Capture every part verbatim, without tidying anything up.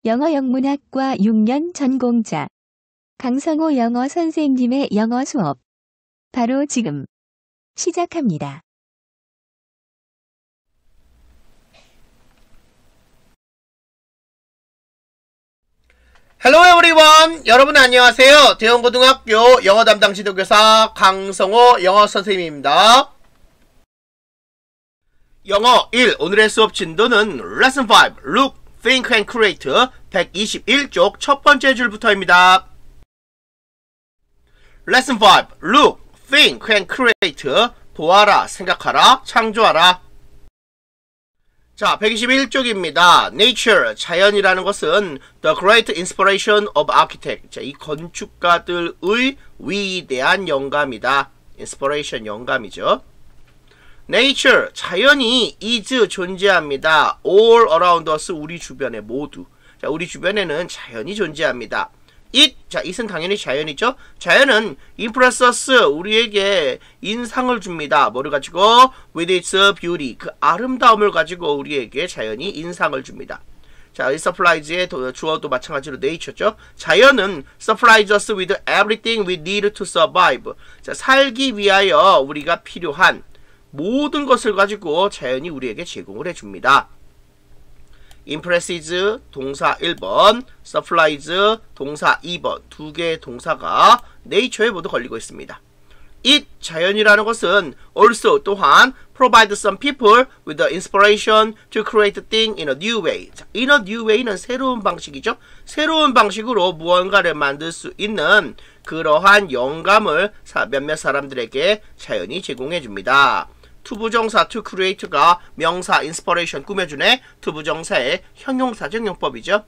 영어 영문학과 육 년 전공자 강성호 영어 선생님의 영어 수업 바로 지금 시작합니다. Hello everyone! 여러분 안녕하세요. 대형고등학교 영어 담당 지도교사 강성호 영어 선생님입니다. 영어 일 오늘의 수업 진도는 Lesson 오 Look, Think and Create 백이십일 쪽 첫 번째 줄부터입니다. Lesson 오 Look, Think and Create 보아라, 생각하라, 창조하라. 자, 백이십일 쪽입니다. Nature, 자연이라는 것은 The great inspiration of architect. 자, 이 건축가들의 위대한 영감이다. Inspiration, 영감이죠. Nature, 자연이 is 존재합니다. All around us, 우리 주변에 모두. 자, 우리 주변에는 자연이 존재합니다. It, 자, it은 당연히 자연이죠. 자연은 impress us, 우리에게 인상을 줍니다. 뭐를 가지고? With its beauty, 그 아름다움을 가지고 우리에게 자연이 인상을 줍니다. 자, 이 supplies의 주어도 마찬가지로 nature죠. 자연은 supplies us with everything we need to survive. 자, 살기 위하여 우리가 필요한 모든 것을 가지고 자연이 우리에게 제공을 해줍니다. impresses 동사 일 번, supplies 동사 이 번 두 개의 동사가 nature에 모두 걸리고 있습니다. it 자연이라는 것은 also 또한 provide some people with the inspiration to create things in a new way. 자, in a new way는 새로운 방식이죠. 새로운 방식으로 무언가를 만들 수 있는 그러한 영감을 몇몇 사람들에게 자연이 제공해 줍니다. 투부정사 to create가 명사 inspiration 꾸며주네. 투부정사의 형용사적 용법이죠.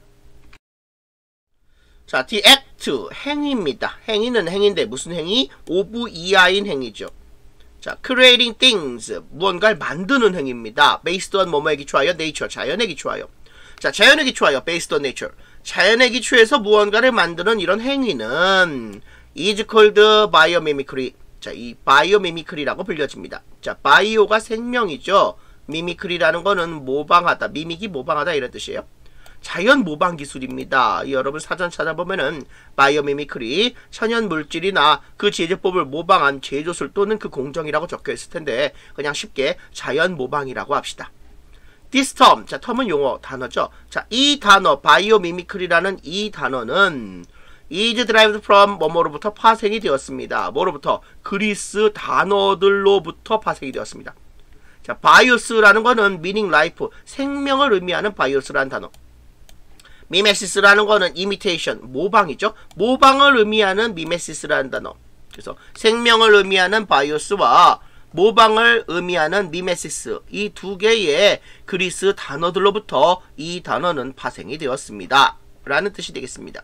자, the act 행위입니다. 행위는 행위인데 무슨 행위? 오브 이하인 행위죠. 자, creating things 무언가를 만드는 행위입니다. based on 뭐뭐에 기초하여 nature 자연에 기초하여. 자, 자연에 기초하여 based on nature 자연에 기초해서 무언가를 만드는 이런 행위는 is called biomimicry. 자, 이 바이오미미크리라고 불려집니다. 자, 바이오가 생명이죠. 미미크리라는 거는 모방하다, 미믹이 모방하다 이런 뜻이에요. 자연 모방 기술입니다. 여러분 사전 찾아보면은 바이오미미크리, 천연 물질이나 그 제조법을 모방한 제조술 또는 그 공정이라고 적혀 있을 텐데 그냥 쉽게 자연 모방이라고 합시다. This term, 자, 텀은 용어, 단어죠. 자, 이 단어, 바이오미미크리라는 이 단어는 is derived from 뭐뭐로부터 파생이 되었습니다. 뭐로부터? 그리스 단어들로부터 파생이 되었습니다. 자, 바이오스라는 거는 meaning life, 생명을 의미하는 바이오스라는 단어. 미메시스라는 거는 imitation, 모방이죠. 모방을 의미하는 미메시스라는 단어. 그래서 생명을 의미하는 바이오스와 모방을 의미하는 미메시스, 이 두 개의 그리스 단어들로부터 이 단어는 파생이 되었습니다. 라는 뜻이 되겠습니다.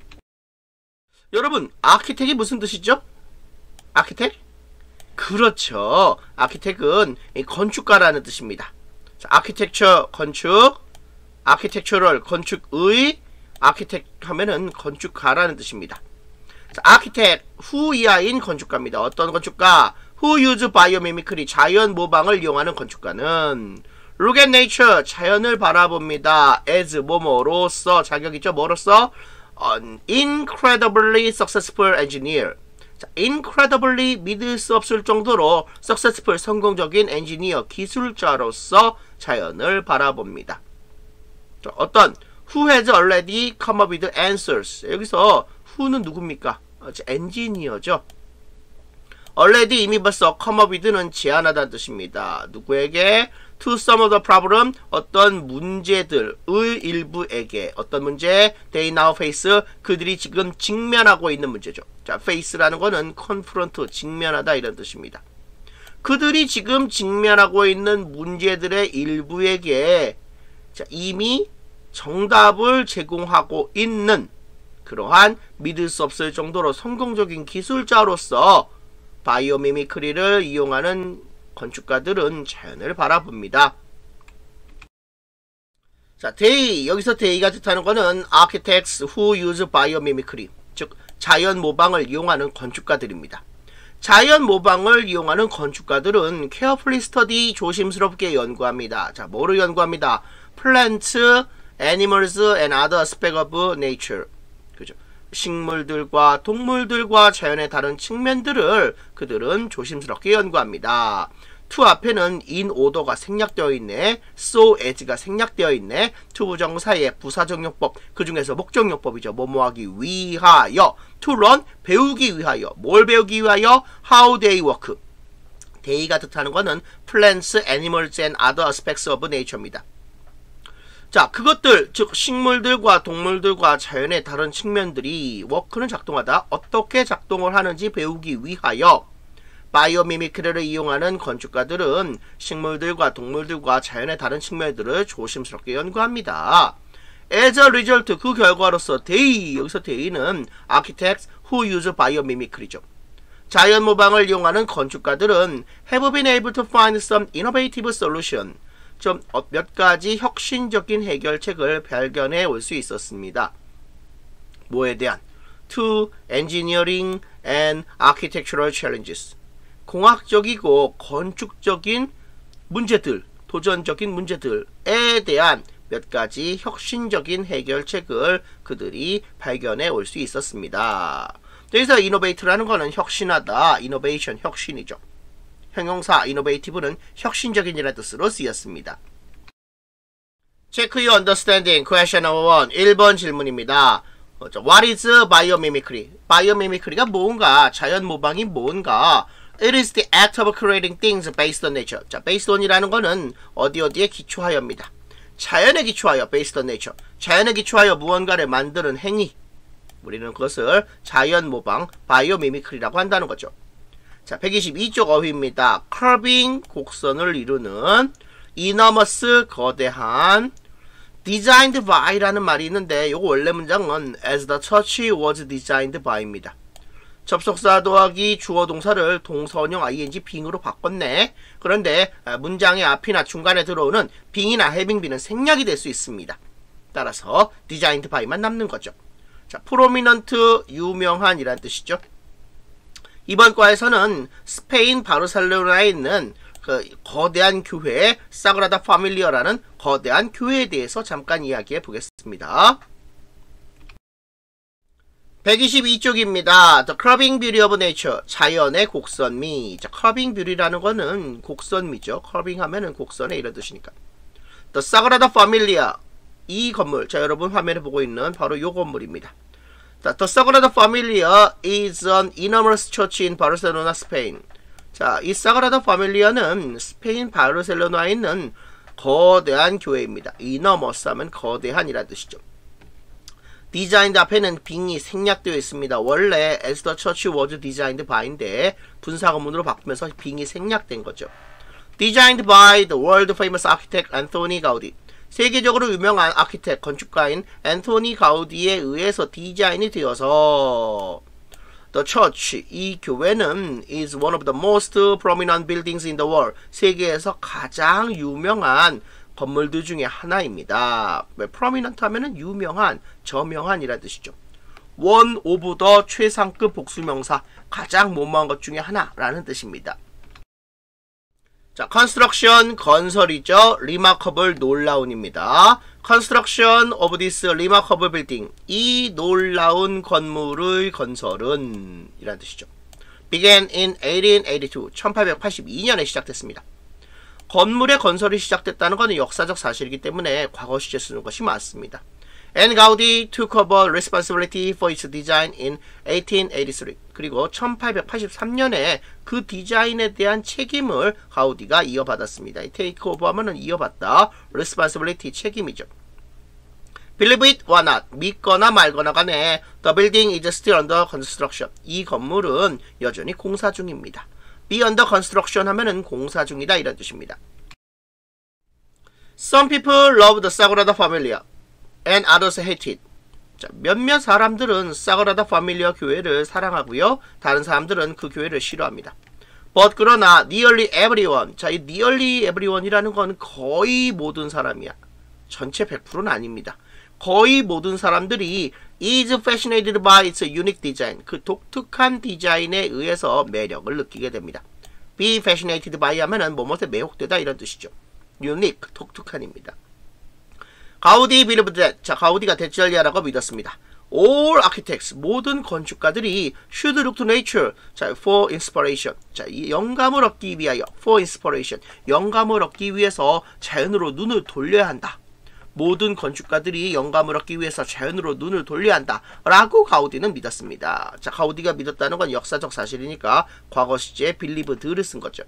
여러분, 아키텍이 무슨 뜻이죠? 아키텍? 그렇죠. 아키텍은 건축가라는 뜻입니다. 자, 아키텍처 건축, 아키텍처럴 건축의, 아키텍 하면은 건축가라는 뜻입니다. 자, 아키텍 후 이하인 건축가입니다. 어떤 건축가? Who use biomimicry 자연 모방을 이용하는 건축가는 Look at nature 자연을 바라봅니다. as 뭐뭐로서 자격이죠. 뭐로서? An incredibly successful engineer. 자, incredibly 믿을 수 없을 정도로 successful 성공적인 엔지니어 기술자로서 자연을 바라봅니다. 자, 어떤 who has already come up with answers. 여기서 who는 누굽니까? 어, 엔지니어죠. already 이미 벌써 come up with는 제안하다는 뜻입니다. 누구에게? to some of the problem 어떤 문제들의 일부에게 어떤 문제? they now face 그들이 지금 직면하고 있는 문제죠. 자, face라는 거는 confront 직면하다 이런 뜻입니다. 그들이 지금 직면하고 있는 문제들의 일부에게 자, 이미 정답을 제공하고 있는 그러한 믿을 수 없을 정도로 성공적인 기술자로서 바이오미미크리를 이용하는 건축가들은 자연을 바라봅니다. 자, they 여기서 they가 뜻하는 거는 architects who use biomimicry 즉 자연 모방을 이용하는 건축가들입니다. 자연 모방을 이용하는 건축가들은 carefully study 조심스럽게 연구합니다. 자, 뭐를 연구합니다? plant animals and other aspects of nature. 그죠? 식물들과 동물들과 자연의 다른 측면들을 그들은 조심스럽게 연구합니다. to 앞에는 in order가 생략되어 있네. so as가 생략되어 있네. to 부정사의 부사적용법, 그 중에서 목적용법이죠. 뭐뭐하기 위하여. to learn, 배우기 위하여. 뭘 배우기 위하여? how they work. they가 뜻하는 거는 plants, animals and other aspects of nature입니다. 자, 그것들, 즉 식물들과 동물들과 자연의 다른 측면들이 워크는 작동하다. 어떻게 작동을 하는지 배우기 위하여 바이오미미크리를 이용하는 건축가들은 식물들과 동물들과 자연의 다른 측면들을 조심스럽게 연구합니다. As a result, 그 결과로서 they, 여기서 they는 architects who use biomimicry죠. 자연 모방을 이용하는 건축가들은 have been able to find some innovative solution. 좀 몇 가지 혁신적인 해결책을 발견해 올 수 있었습니다. 뭐에 대한? To engineering and architectural challenges. 공학적이고 건축적인 문제들, 도전적인 문제들에 대한 몇 가지 혁신적인 해결책을 그들이 발견해 올 수 있었습니다. 여기서 innovate라는 거는 혁신하다, innovation, 혁신이죠. 형용사 innovative는 혁신적인이라는 뜻으로 쓰였습니다. Check your understanding. Question number one. 일 번 질문입니다. What is biomimicry? biomimicry가 뭔가? 자연 모방이 뭔가? It is the act of creating things based on nature. 자, based on이라는 거는 어디 어디에 기초하여입니다. 자연에 기초하여, based on nature. 자연에 기초하여 무언가를 만드는 행위. 우리는 그것을 자연 모방, biomimicry라고 한다는 거죠. 자, 백이십이 쪽 어휘입니다. curving, 곡선을 이루는, enormous, 거대한, designed by라는 말이 있는데 요거 원래 문장은 as the church was designed by입니다. 접속사 더하기 주어 동사를 동사원형 ing being으로 바꿨네. 그런데 문장의 앞이나 중간에 들어오는 being이나 having be는 생략이 될 수 있습니다. 따라서 designed by만 남는 거죠. 자, prominent, 유명한 이란 뜻이죠. 이번 과에서는 스페인 바르셀로나에 있는 그 거대한 교회 사그라다 파밀리아라는 거대한 교회에 대해서 잠깐 이야기해 보겠습니다. 백이십이 쪽입니다. The curving beauty of nature. 자연의 곡선미. 자, curving beauty라는 거는 곡선미죠. curving 하면은 곡선에 이런 뜻이니까. The Sagrada Familia. 이 건물. 자, 여러분 화면에 보고 있는 바로 요 건물입니다. 자, The Sagrada Familia is an enormous church in Barcelona, Spain. 자, 이 사그라다 파밀리아는 스페인 바르셀로나에 있는 거대한 교회입니다. enormous 하면 거대한이라는 뜻이죠. designed 앞에는 being이 생략되어 있습니다. 원래 as the church was designed by인데 분사구문으로 바꾸면서 being이 생략된 거죠. designed by the world famous architect Anthony Gaudi. 세계적으로 유명한 아키텍 건축가인 앤토니 가우디에 의해서 디자인이 되어서 The church, 이 교회는 is one of the most prominent buildings in the world. 세계에서 가장 유명한 건물들 중에 하나입니다. 왜 prominent 하면은 유명한, 저명한이라는 뜻이죠. one of the 최상급 복수명사, 가장 모모한 것 중에 하나라는 뜻입니다. 자, construction, 건설이죠. remarkable, 놀라운입니다. construction of this remarkable building. 이 놀라운 건물의 건설은 이란 뜻이죠. began in eighteen eighty-two. 천팔백팔십이 년에 시작됐습니다. 건물의 건설이 시작됐다는 것은 역사적 사실이기 때문에 과거 시제 쓰는 것이 맞습니다. And Gaudi took over responsibility for its design in eighteen eighty-three. 그리고 천팔백팔십삼 년에 그 디자인에 대한 책임을 가우디가 이어받았습니다. take over 하면은 이어받다, responsibility 책임이죠. Believe it or not, 믿거나 말거나 간에 the building is still under construction. 이 건물은 여전히 공사 중입니다. be under construction 하면은 공사 중이다 이런 뜻입니다. Some people love the Sagrada Familia. and others hate it. 자, 몇몇 사람들은 사그라다 파밀리아 교회를 사랑하고요. 다른 사람들은 그 교회를 싫어합니다. But 그러나 nearly everyone. 자, 이 nearly everyone이라는 건 거의 모든 사람이야. 전체 백 퍼센트는 아닙니다. 거의 모든 사람들이 is fascinated by its unique design. 그 독특한 디자인에 의해서 매력을 느끼게 됩니다. be fascinated by 하면은 뭐뭐에 매혹되다 이런 뜻이죠. unique, 독특한입니다. 가우디 believed that. 자, 가우디가 대절리아라고 믿었습니다. All architects, 모든 건축가들이 should look to nature. 자, for inspiration. 자, 이 영감을 얻기 위하여, for inspiration. 영감을 얻기 위해서 자연으로 눈을 돌려야 한다. 모든 건축가들이 영감을 얻기 위해서 자연으로 눈을 돌려야 한다. 라고 가우디는 믿었습니다. 자, 가우디가 믿었다는 건 역사적 사실이니까 과거 시제에 believed를 쓴 거죠.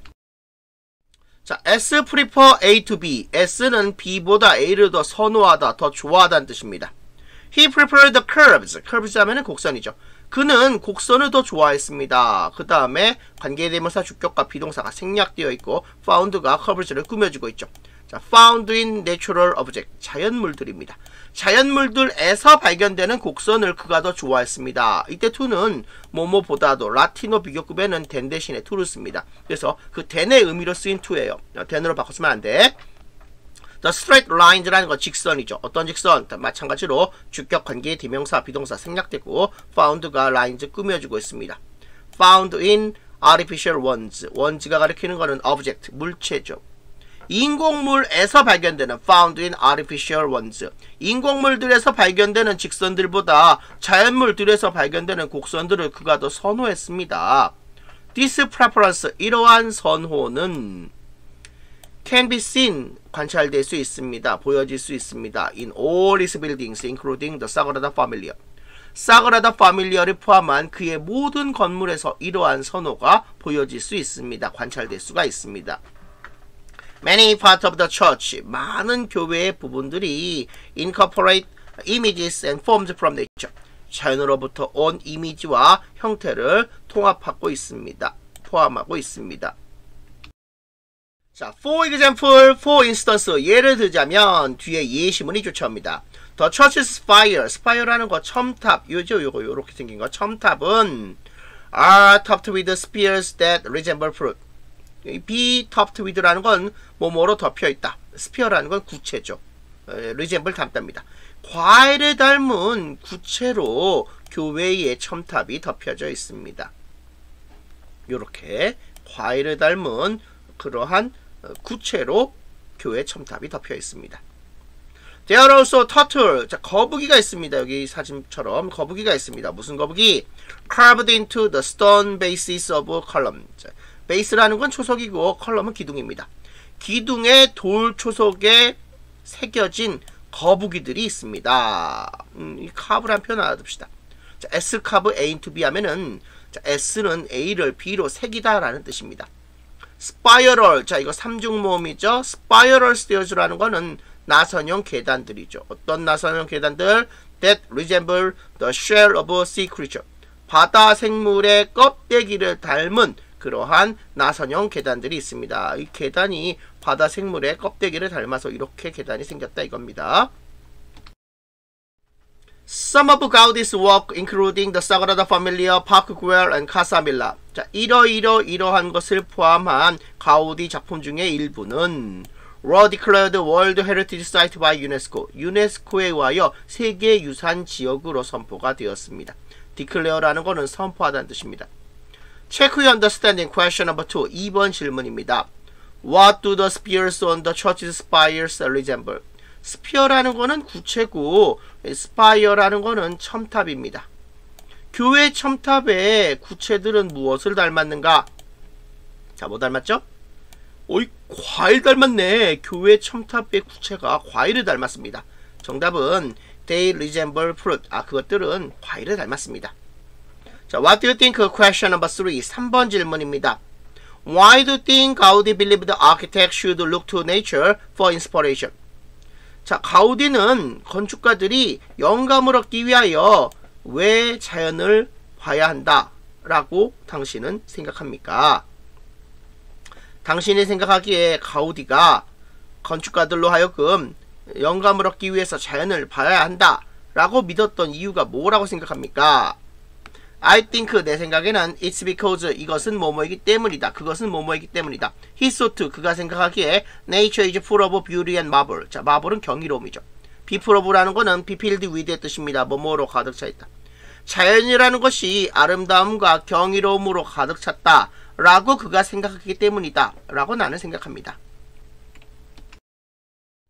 자, S prefer A to B. S는 B보다 A를 더 선호하다, 더 좋아하다는 뜻입니다. He preferred the curves. curves 하면은 곡선이죠. 그는 곡선을 더 좋아했습니다. 그 다음에 관계대명사 주격과 비동사가 생략되어 있고 found가 curves를 꾸며주고 있죠. 자, found in natural object. 자연물들입니다. 자연물들에서 발견되는 곡선을 그가 더 좋아했습니다. 이때 to는 뭐뭐보다도 라틴어 비교급에는 than 대신에 to를 씁니다. 그래서 그 than의 의미로 쓰인 to예요. than으로 바꿨으면 안 돼. The straight lines라는 건 직선이죠. 어떤 직선? 마찬가지로 주격, 관계, 대명사, 비동사 생략되고 found가 lines 꾸며주고 있습니다. Found in artificial ones. ones가 가리키는 거는 object, 물체죠. 인공물에서 발견되는 found in artificial ones. 인공물들에서 발견되는 직선들보다 자연물들에서 발견되는 곡선들을 그가 더 선호했습니다. This preference, 이러한 선호는 can be seen, 관찰될 수 있습니다. 보여질 수 있습니다. In all his buildings, including the Sagrada Familia. 사그라다 파밀리아를 포함한 그의 모든 건물에서 이러한 선호가 보여질 수 있습니다. 관찰될 수가 있습니다. Many parts of the church, 많은 교회의 부분들이 incorporate images and forms from nature. 자연으로부터 온 이미지와 형태를 통합하고 있습니다. 포함하고 있습니다. 자, for example, for instance, 예를 들자면 뒤에 예시문이 쫓아옵니다. The church's spire, spire라는 거 첨탑, 요죠, 요거 요렇게 생긴 거 첨탑은 are topped with spears that resemble fruit. be topped with라는 건 뭐뭐로 덮여있다. spear라는 건 구체죠. resemble 닮답니다. 과일을 닮은 구체로 교회의 첨탑이 덮여져 있습니다. 요렇게 과일을 닮은 그러한 구체로 교회 첨탑이 덮여 있습니다. There are also turtle. 자, 거북이가 있습니다. 여기 사진처럼 거북이가 있습니다. 무슨 거북이? Carved into the stone bases of column. 자, 베이스라는 건 초석이고 컬럼은 기둥입니다. 기둥의 돌 초석에 새겨진 거북이들이 있습니다. 음, 이 카브라는 표현 알아둡시다. 자, S 카브 A into B 하면은 자, S는 A를 B로 새기다라는 뜻입니다. 스파이럴, 자 이거 삼중모음이죠. 스파이럴 스테어즈라는 거는 나선형 계단들이죠. 어떤 나선형 계단들? That resemble the shell of a sea creature. 바다 생물의 껍데기를 닮은 그러한 나선형 계단들이 있습니다. 이 계단이 바다 생물의 껍데기를 닮아서 이렇게 계단이 생겼다 이겁니다. Some of Gaudi's work, including the Sagrada Familia, Park Güell, and Casa Milà. 자, 이러이러 이러한 것을 포함한 가우디 작품 중의 일부는 were declared World Heritage Site by UNESCO. 유네스코에 의하여 세계유산 지역으로 선포가 되었습니다. declare라는 것은 선포하다는 뜻입니다. Check your understanding. Question number two. 이 번 질문입니다. What do the spears on the church's spires resemble? 스피어라는 거는 구체고 스파이어라는 거는 첨탑입니다. 교회 첨탑의 구체들은 무엇을 닮았는가? 자, 뭐 닮았죠? 오이, 과일 닮았네. 교회 첨탑의 구체가 과일을 닮았습니다. 정답은 They resemble fruit. 아, 그것들은 과일을 닮았습니다. 자, what do you think? Question number three. 삼 번 질문입니다. Why do you think Gaudi believed the architect should look to nature for inspiration? 자, 가우디는 건축가들이 영감을 얻기 위하여 왜 자연을 봐야 한다 라고 당신은 생각합니까? 당신이 생각하기에 가우디가 건축가들로 하여금 영감을 얻기 위해서 자연을 봐야 한다 라고 믿었던 이유가 뭐라고 생각합니까? I think, 내 생각에는 it's because, 이것은 뭐뭐이기 때문이다. 그것은 뭐뭐이기 때문이다. He thought, 그가 생각하기에 nature is full of beauty and marvel. 자, marvel은 경이로움이죠. be full of라는 거는 be filled with의 뜻입니다. 뭐뭐로 가득 차 있다. 자연이라는 것이 아름다움과 경이로움으로 가득 찼다 라고 그가 생각하기 때문이다 라고 나는 생각합니다.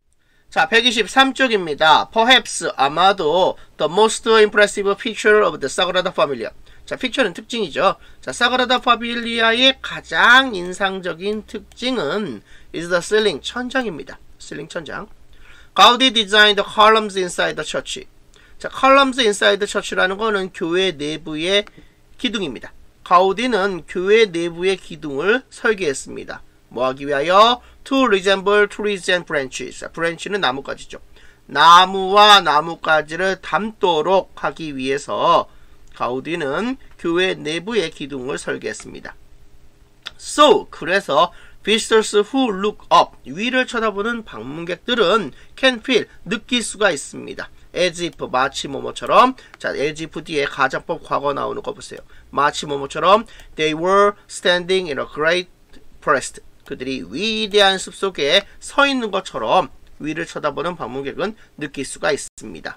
자, 백이십삼 쪽입니다. Perhaps, 아마도 the most impressive feature of the Sagrada Familia. 자, 피처는 특징이죠. 자, 사그라다 파밀리아의 가장 인상적인 특징은 is the ceiling, 천장입니다. ceiling 천장. 가우디 designed the columns inside the church. 자, columns inside the church라는 거는 교회 내부의 기둥입니다. 가우디는 교회 내부의 기둥을 설계했습니다. 뭐 하기 위하여? To resemble trees and branches. branch는 나뭇가지죠. 나무와 나뭇가지를 닮도록 하기 위해서 가우디는 교회 내부의 기둥을 설계했습니다. So, 그래서 visitors who look up, 위를 쳐다보는 방문객들은 can feel, 느낄 수가 있습니다. as if, 마치 뭐뭐처럼. 자, as if 뒤에 가정법 과거 나오는 거 보세요. 마치 뭐뭐처럼 they were standing in a great forest. 그들이 위대한 숲 속에 서 있는 것처럼 위를 쳐다보는 방문객은 느낄 수가 있습니다.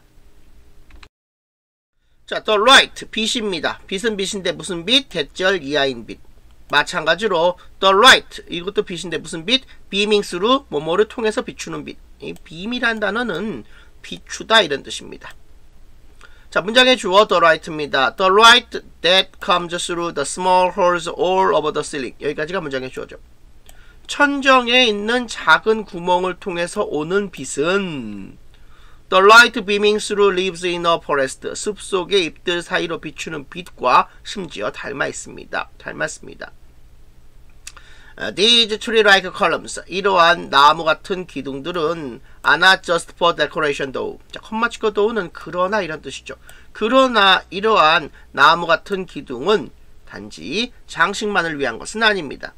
자, the right, 빛입니다. 빛은 빛인데 무슨 빛? 대절 이하인 빛. 마찬가지로 the right, 이것도 빛인데 무슨 빛? beaming through, 뭐뭐를 통해서 비추는 빛. 이 beam이란 단어는 비추다 이런 뜻입니다. 자, 문장의 주어 the right입니다. The light that comes through the small holes all over the ceiling. 여기까지가 문장의 주어죠. 천정에 있는 작은 구멍을 통해서 오는 빛은 The light beaming through leaves in a forest. 숲속의 잎들 사이로 비추는 빛과 심지어 닮아 있습니다. 닮았습니다. These tree-like columns. 이러한 나무 같은 기둥들은 are not just for decoration though. 자, 컴마 치고 though는 그러나 이런 뜻이죠. 그러나 이러한 나무 같은 기둥은 단지 장식만을 위한 것은 아닙니다.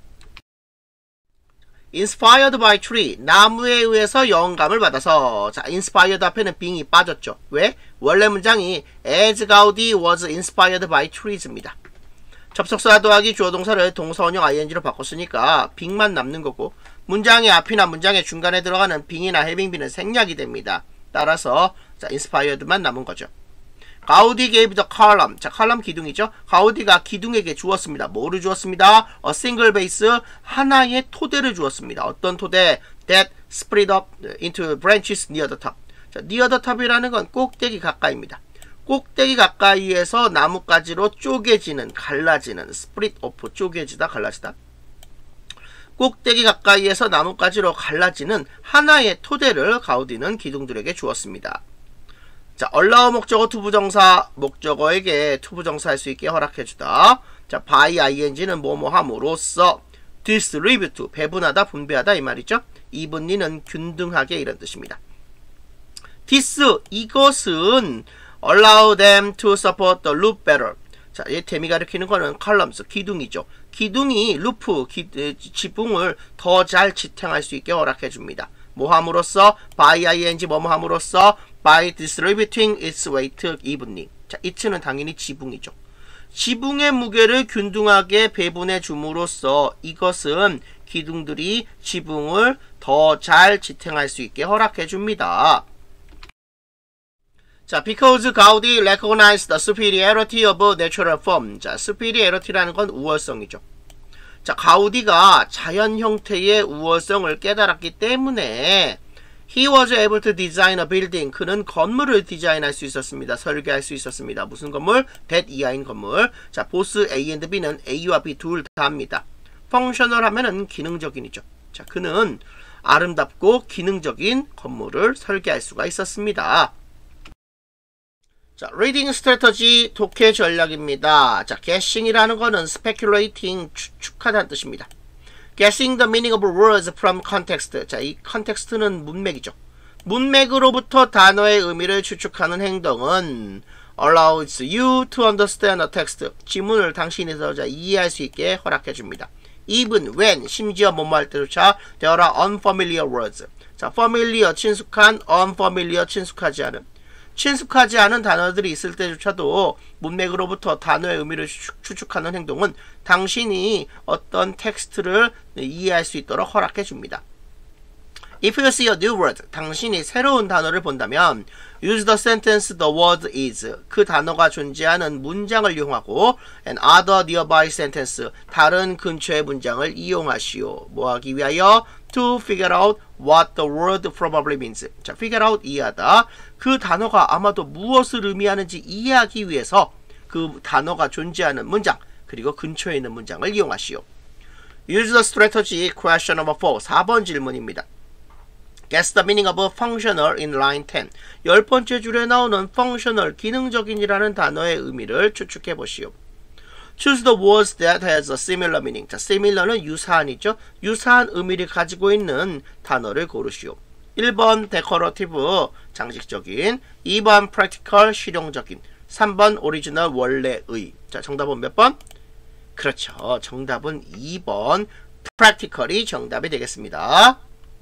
Inspired by tree, 나무에 의해서 영감을 받아서. 자, inspired 앞에는 being이 빠졌죠. 왜? 원래 문장이 as Gaudi was inspired by trees입니다. 접속사 더하기 주어 동사를 동사 원형 ing로 바꿨으니까 being만 남는 거고, 문장의 앞이나 문장의 중간에 들어가는 being이나 having be는 생략이 됩니다. 따라서 자, inspired만 남은 거죠. 가우디 gave the column. 자, column 기둥이죠. 가우디가 기둥에게 주었습니다. 뭐를 주었습니다? A single base, 하나의 토대를 주었습니다. 어떤 토대? That split up into branches near the top. 자, near the top이라는 건 꼭대기 가까이입니다. 꼭대기 가까이에서 나뭇가지로 쪼개지는, 갈라지는, split off, 쪼개지다, 갈라지다. 꼭대기 가까이에서 나뭇가지로 갈라지는 하나의 토대를 가우디는 기둥들에게 주었습니다. 자, allow 목적어 투부정사, 목적어에게 투부정사 할 수 있게 허락해주다. 자, by ing는 뭐뭐 함으로써, distribute, 배분하다, 분배하다 이 말이죠. evenly는 균등하게 이런 뜻입니다. this, 이것은 allow them to support the loop better. 자, 이 댐이 가리키는 거는 columns, 기둥이죠. 기둥이 루프, 기, 지붕을 더 잘 지탱할 수 있게 허락해줍니다. 뭐 함으로써? by ing 뭐뭐 함으로써? by distributing its weight evenly. 자, it는 당연히 지붕이죠. 지붕의 무게를 균등하게 배분해 줌으로써 이것은 기둥들이 지붕을 더 잘 지탱할 수 있게 허락해 줍니다. 자, because Gaudi recognized the superiority of natural form. 자, superiority라는 건 우월성이죠. 자, 가우디가 자연 형태의 우월성을 깨달았기 때문에 He was able to design a building. 그는 건물을 디자인할 수 있었습니다. 설계할 수 있었습니다. 무슨 건물? that 이하인 건물. 자, 보스 A and B는 A와 B 둘 다 합니다. functional 하면은 기능적인이죠. 자, 그는 아름답고 기능적인 건물을 설계할 수가 있었습니다. 자, reading strategy, 독해 전략입니다. 자, guessing이라는 거는 speculating, 추측하다는 뜻입니다. Guessing the meaning of words from context. 자, 이 context는 문맥이죠. 문맥으로부터 단어의 의미를 추측하는 행동은 allows you to understand a text. 지문을 당신이 더 잘 이해할 수 있게 허락해 줍니다. Even when, 심지어 뭐뭐 할 때조차 there are unfamiliar words. 자, familiar, 친숙한, unfamiliar, 친숙하지 않은. 친숙하지 않은 단어들이 있을 때조차도 문맥으로부터 단어의 의미를 추측하는 행동은 당신이 어떤 텍스트를 이해할 수 있도록 허락해 줍니다. If you see a new word, 당신이 새로운 단어를 본다면 use the sentence the word is. 그 단어가 존재하는 문장을 이용하고 and other nearby sentence. 다른 근처의 문장을 이용하시오. 뭐 하기 위하여? to figure out what the word probably means. 자, figure out 이해하다. 그 단어가 아마도 무엇을 의미하는지 이해하기 위해서 그 단어가 존재하는 문장 그리고 근처에 있는 문장을 이용하시오. Use the strategy question number four. 사 번 질문입니다. Guess the meaning of functional in line ten. 열 번째 줄에 나오는 functional, 기능적인이라는 단어의 의미를 추측해 보시오. Choose the words that has a similar meaning. 자, similar는 유사한이죠. 유사한 의미를 가지고 있는 단어를 고르시오. 일 번 decorative, 장식적인. 이 번 practical, 실용적인. 삼 번 original, 원래의. 자, 정답은 몇 번? 그렇죠. 정답은 이 번 practical이 정답이 되겠습니다.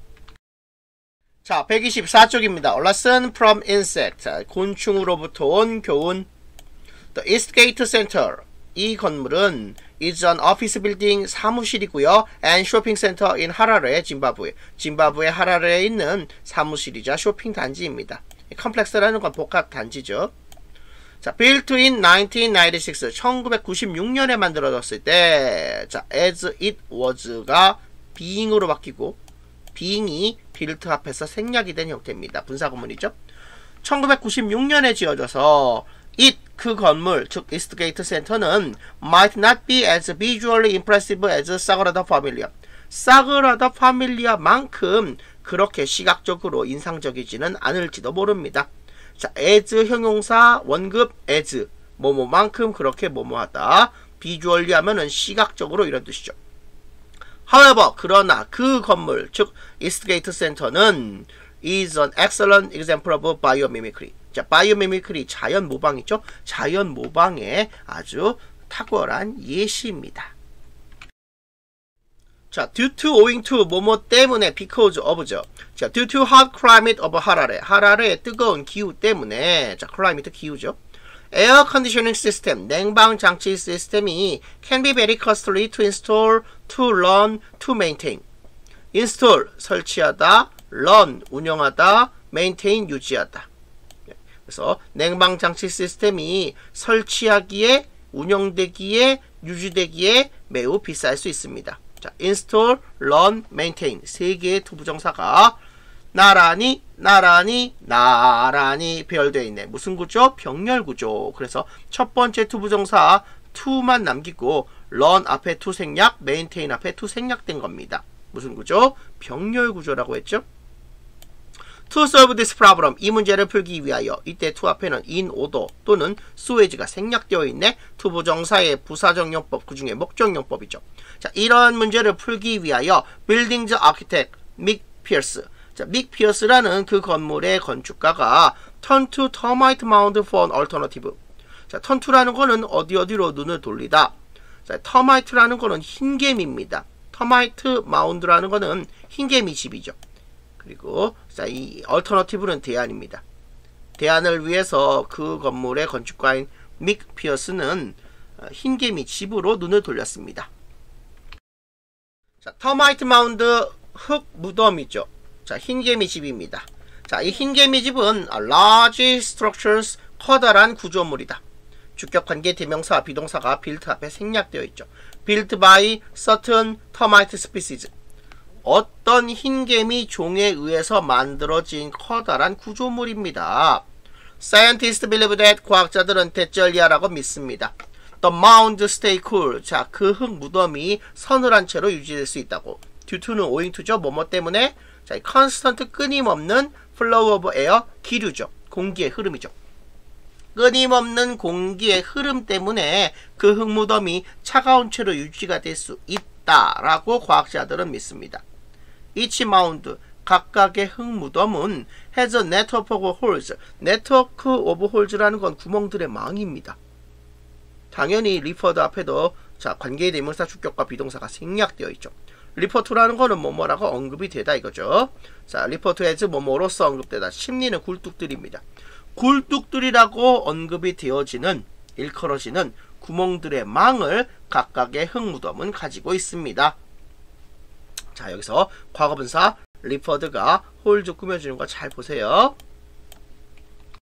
자, 백이십사 쪽입니다. A lesson from insect. 자, 곤충으로부터 온 교훈. The Eastgate Center. 이 건물은 is an office building, 사무실이고요. and shopping center in 하라레, 짐바브웨. 짐바브웨 하라레에 있는 사무실이자 쇼핑 단지입니다. 컴플렉스라는 건 복합 단지죠. 자, built in nineteen ninety-six. 천구백구십육 년에 만들어졌을 때, 자, as it was가 being으로 바뀌고, being이 built 앞에서 생략이 된 형태입니다. 분사구문이죠. 천구백구십육 년에 지어져서, it, 그 건물, 즉, Eastgate Center는 might not be as visually impressive as Sagrada Familia. 사그라다 파밀리아만큼 그렇게 시각적으로 인상적이지는 않을지도 모릅니다. 자, as 형용사 원급 as 뭐뭐만큼 그렇게 뭐뭐하다. 비주얼리 하면은 시각적으로 이런 뜻이죠. However, 그러나 그 건물, 즉 Eastgate Center는 is an excellent example of biomimicry. 자, biomimicry 자연 모방이죠. 자연 모방의 아주 탁월한 예시입니다. 자, due to, owing to, 뭐뭐 때문에, because of죠. 자, due to hot climate of 하라레. 하라레의 뜨거운 기후 때문에, 자, climate 기후죠. air conditioning system, 냉방 장치 시스템이 can be very costly to install, to run, to maintain. install, 설치하다, run, 운영하다, maintain, 유지하다. 그래서 냉방 장치 시스템이 설치하기에, 운영되기에, 유지되기에 매우 비쌀 수 있습니다. 자, install, run, maintain 세 개의 투부정사가 나란히 나란히 나란히 배열되어 있네. 무슨 구조? 병렬 구조. 그래서 첫 번째 투부정사 to만 남기고 run 앞에 to 생략, maintain 앞에 to 생략된 겁니다. 무슨 구조? 병렬 구조라고 했죠. To solve this problem, 이 문제를 풀기 위하여. 이때 to 앞에는 in order 또는 so as가 생략되어 있네. 투부정사의 부사적용법, 그 중에 목적용법이죠. 자, 이런 문제를 풀기 위하여 building's architect Mick Pierce. 자, Mick Pierce라는 그 건물의 건축가가 turn to termite mound for an alternative. 자, turn to라는 거는 어디 어디로 눈을 돌리다. 자, termite라는 거는 흰개미입니다. termite mound라는 거는 흰개미 집이죠. 그리고 자, 이 alternative는 대안입니다. 대안을 위해서 그 건물의 건축가인 믹 피어스는 흰개미 집으로 눈을 돌렸습니다. 자, termite mound 흙 무덤이죠. 자, 흰개미 집입니다. 자, 이 흰개미 집은 large structures, 커다란 구조물이다. 주격 관계 대명사 비동사가 built 앞에 생략되어 있죠. built by certain termite species. 어떤 흰개미 종에 의해서 만들어진 커다란 구조물입니다. Scientists believe that, 과학자들은 대절리하라고 믿습니다. The mound stay cool. 자, 그 흙 무덤이 서늘한 채로 유지될 수 있다고. Due to는 owing to죠. 뭐뭐 때문에. 자, constant 끊임없는 flow of air, 기류죠. 공기의 흐름이죠. 끊임없는 공기의 흐름 때문에 그 흙 무덤이 차가운 채로 유지가 될 수 있다라고 과학자들은 믿습니다. Each mound, 각각의 흙 무덤은 has a network of holes. network of holes라는 건 구멍들의 망입니다. 당연히 리퍼드 앞에도 자, 관계의 대명사 주격과 비동사가 생략되어 있죠. 리퍼트라는 거는 뭐뭐라고 언급이 되다 이거죠. 자, 리퍼트 as 뭐뭐로서 언급되다. 심리는 굴뚝들입니다. 굴뚝들이라고 언급이 되어지는, 일컬어지는 구멍들의 망을 각각의 흙 무덤은 가지고 있습니다. 자, 여기서 과거분사 리퍼드가 홀즈 꾸며주는 거 잘 보세요.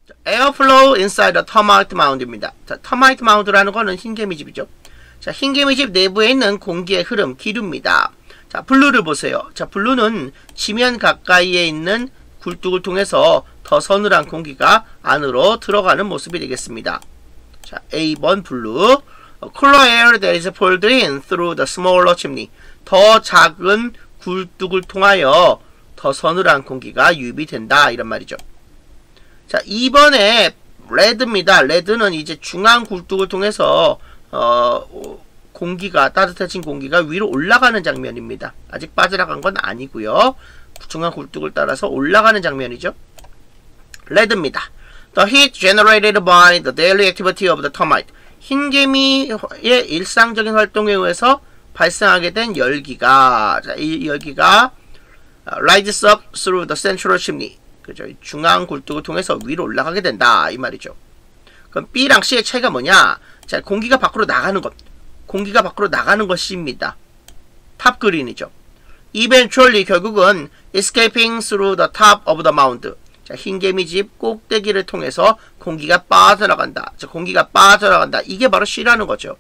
Airflow inside the termite mound입니다. 자, termite mound라는 거는 흰개미집이죠. 자, 흰개미집 내부에 있는 공기의 흐름, 기류입니다. 자, 블루를 보세요. 자, 블루는 지면 가까이에 있는 굴뚝을 통해서 더 서늘한 공기가 안으로 들어가는 모습이 되겠습니다. 자, A 번 블루. Cooler air that is pulled in through the smaller chimney. 더 작은 굴뚝을 통하여 더 서늘한 공기가 유입이 된다. 이런 말이죠. 자, 이 번에 레드입니다. 레드는 이제 중앙 굴뚝을 통해서 어, 공기가, 따뜻해진 공기가 위로 올라가는 장면입니다. 아직 빠져나간 건 아니고요. 중앙 굴뚝을 따라서 올라가는 장면이죠. 레드입니다. The heat generated by the daily activity of the termite. 흰개미의 일상적인 활동에 의해서 발생하게 된 열기가, 자, 이 열기가 rises up through the central chimney. 그죠? 중앙 굴뚝을 통해서 위로 올라가게 된다. 이 말이죠. 그럼 B랑 C의 차이가 뭐냐? 자, 공기가 밖으로 나가는 것. 공기가 밖으로 나가는 것입니다. 탑 그린이죠. Eventually, 결국은 escaping through the top of the mound. 자, 흰개미집 꼭대기를 통해서 공기가 빠져나간다. 자, 공기가 빠져나간다. 이게 바로 C라는 거죠.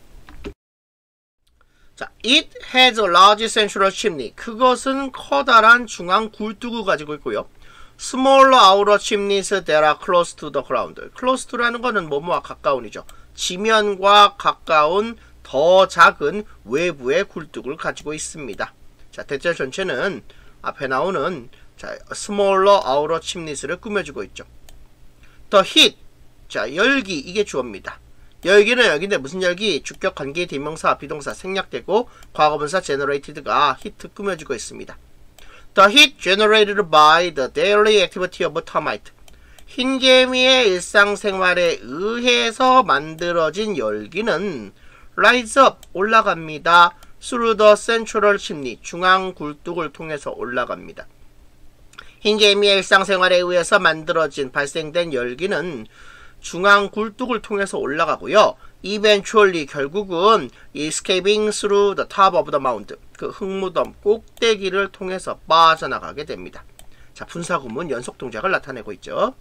자, it has a large central chimney. 그것은 커다란 중앙 굴뚝을 가지고 있고요. Smaller outer chimneys that are close to the ground. close to라는 거는 뭐뭐와 가까운이죠. 지면과 가까운 더 작은 외부의 굴뚝을 가지고 있습니다. 자, 대절 전체는 앞에 나오는 자, smaller outer chimneys를 꾸며주고 있죠. The heat. 자, 열기. 이게 주어입니다. 열기는 여기인데 무슨 열기? 주격 관계 대명사 비동사 생략되고 과거분사 generated가 히트 꾸며주고 있습니다. The heat generated by the daily activity of termite. 흰개미의 일상생활에 의해서 만들어진 열기는 rise up 올라갑니다. through the central chimney 중앙 굴뚝을 통해서 올라갑니다. 흰개미의 일상생활에 의해서 만들어진 발생된 열기는 중앙 굴뚝을 통해서 올라가고요. Eventually 결국은 escaping through the top of the mound 그 흙무덤 꼭대기를 통해서 빠져나가게 됩니다. 자, 분사구문 연속 동작을 나타내고 있죠.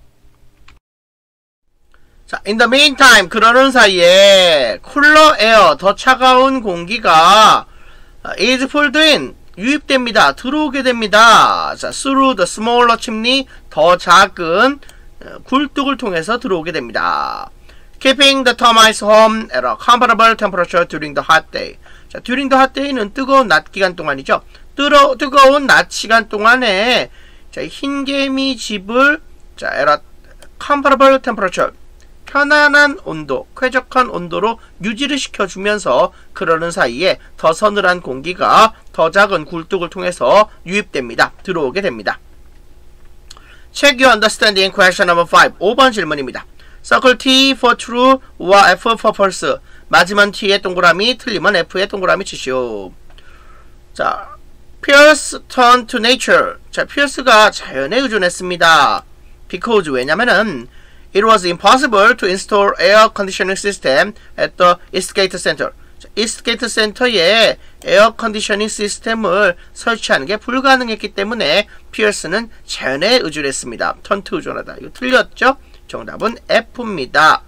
자, in the meantime 그러는 사이에 cooler air 더 차가운 공기가 is pulled in 유입됩니다. 들어오게 됩니다. 자, through the smaller chimney 더 작은 굴뚝을 통해서 들어오게 됩니다. Keeping the termites home at a comfortable temperature during the hot day. 자, during the hot day는 뜨거운 낮 기간 동안이죠. 뜨러, 뜨거운 낮 시간 동안에 자, 흰개미 집을 자, at a comfortable temperature 편안한 온도, 쾌적한 온도로 유지를 시켜주면서 그러는 사이에 더 서늘한 공기가 더 작은 굴뚝을 통해서 유입됩니다. 들어오게 됩니다. Check your understanding question number five. 오 번 질문입니다. Circle T for true or F for false. 맞으면 T의 동그라미, 틀리면 F의 동그라미 치시오. 자, Pierce turned to nature. 자, 피어스가 자연에 의존했습니다. Because 왜냐면은 It was impossible to install air conditioning system at the Eastgate Center. 자, Eastgate Center에 에어 컨디셔닝 시스템을 설치하는 게 불가능했기 때문에 피어스는 자연에 의존했습니다. 턴트 의존하다. 이거 틀렸죠? 정답은 F입니다.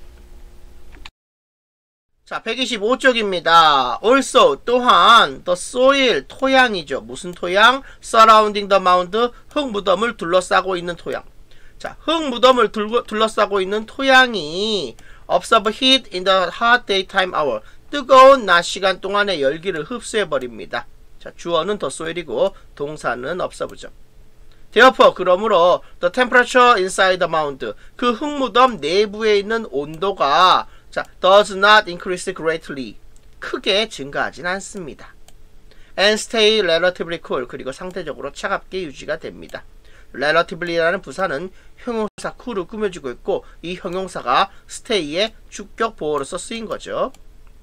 자, 백이십오 쪽입니다. Also, 또한 the soil, 토양이죠. 무슨 토양? Surrounding the mound, 흙무덤을 둘러싸고 있는 토양. 자, 흙무덤을 둘러싸고 있는 토양이 absorb heat in the hot daytime hour. 뜨거운 낮 시간 동안의 열기를 흡수해버립니다. 자, 주어는 the soil이고 동사는 absorb죠. Therefore, 그러므로 the temperature inside the mound, 그 흙무덤 내부에 있는 온도가 자, does not increase greatly, 크게 증가하진 않습니다. And stay relatively cool, 그리고 상대적으로 차갑게 유지가 됩니다. relatively라는 부사는 형용사 cool을 꾸며주고 있고 이 형용사가 stay의 주격 보호로서 쓰인 거죠.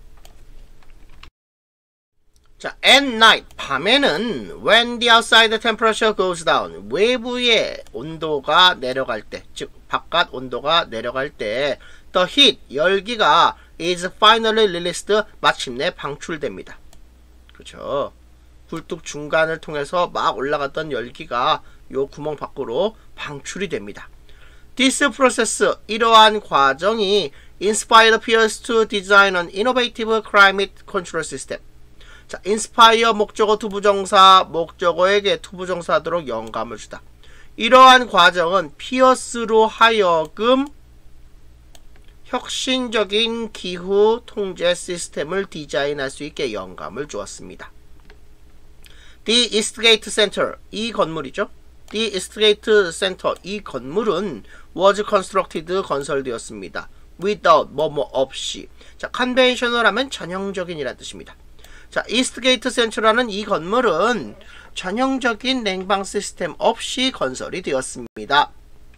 자, at night, 밤에는 when the outside temperature goes down, 외부의 온도가 내려갈 때, 즉 바깥 온도가 내려갈 때 the heat, 열기가 is finally released, 마침내 방출됩니다. 그렇죠. 굴뚝 중간을 통해서 막 올라갔던 열기가 요 구멍 밖으로 방출이 됩니다. This process, 이러한 과정이 inspired Pierce to design an innovative climate control system. 자, inspire 목적어 투부정사, 목적어에게 투부정사하도록 영감을 주다. 이러한 과정은 피어스로 하여금 혁신적인 기후 통제 시스템을 디자인할 수 있게 영감을 주었습니다. The Eastgate Center, 이 건물이죠. The Eastgate Center, 이 건물은 was constructed, 건설되었습니다. without, 뭐뭐 없이. 자, conventional 하면 전형적인이라는 뜻입니다. 자, Eastgate Center라는 이 건물은 전형적인 냉방 시스템 없이 건설이 되었습니다.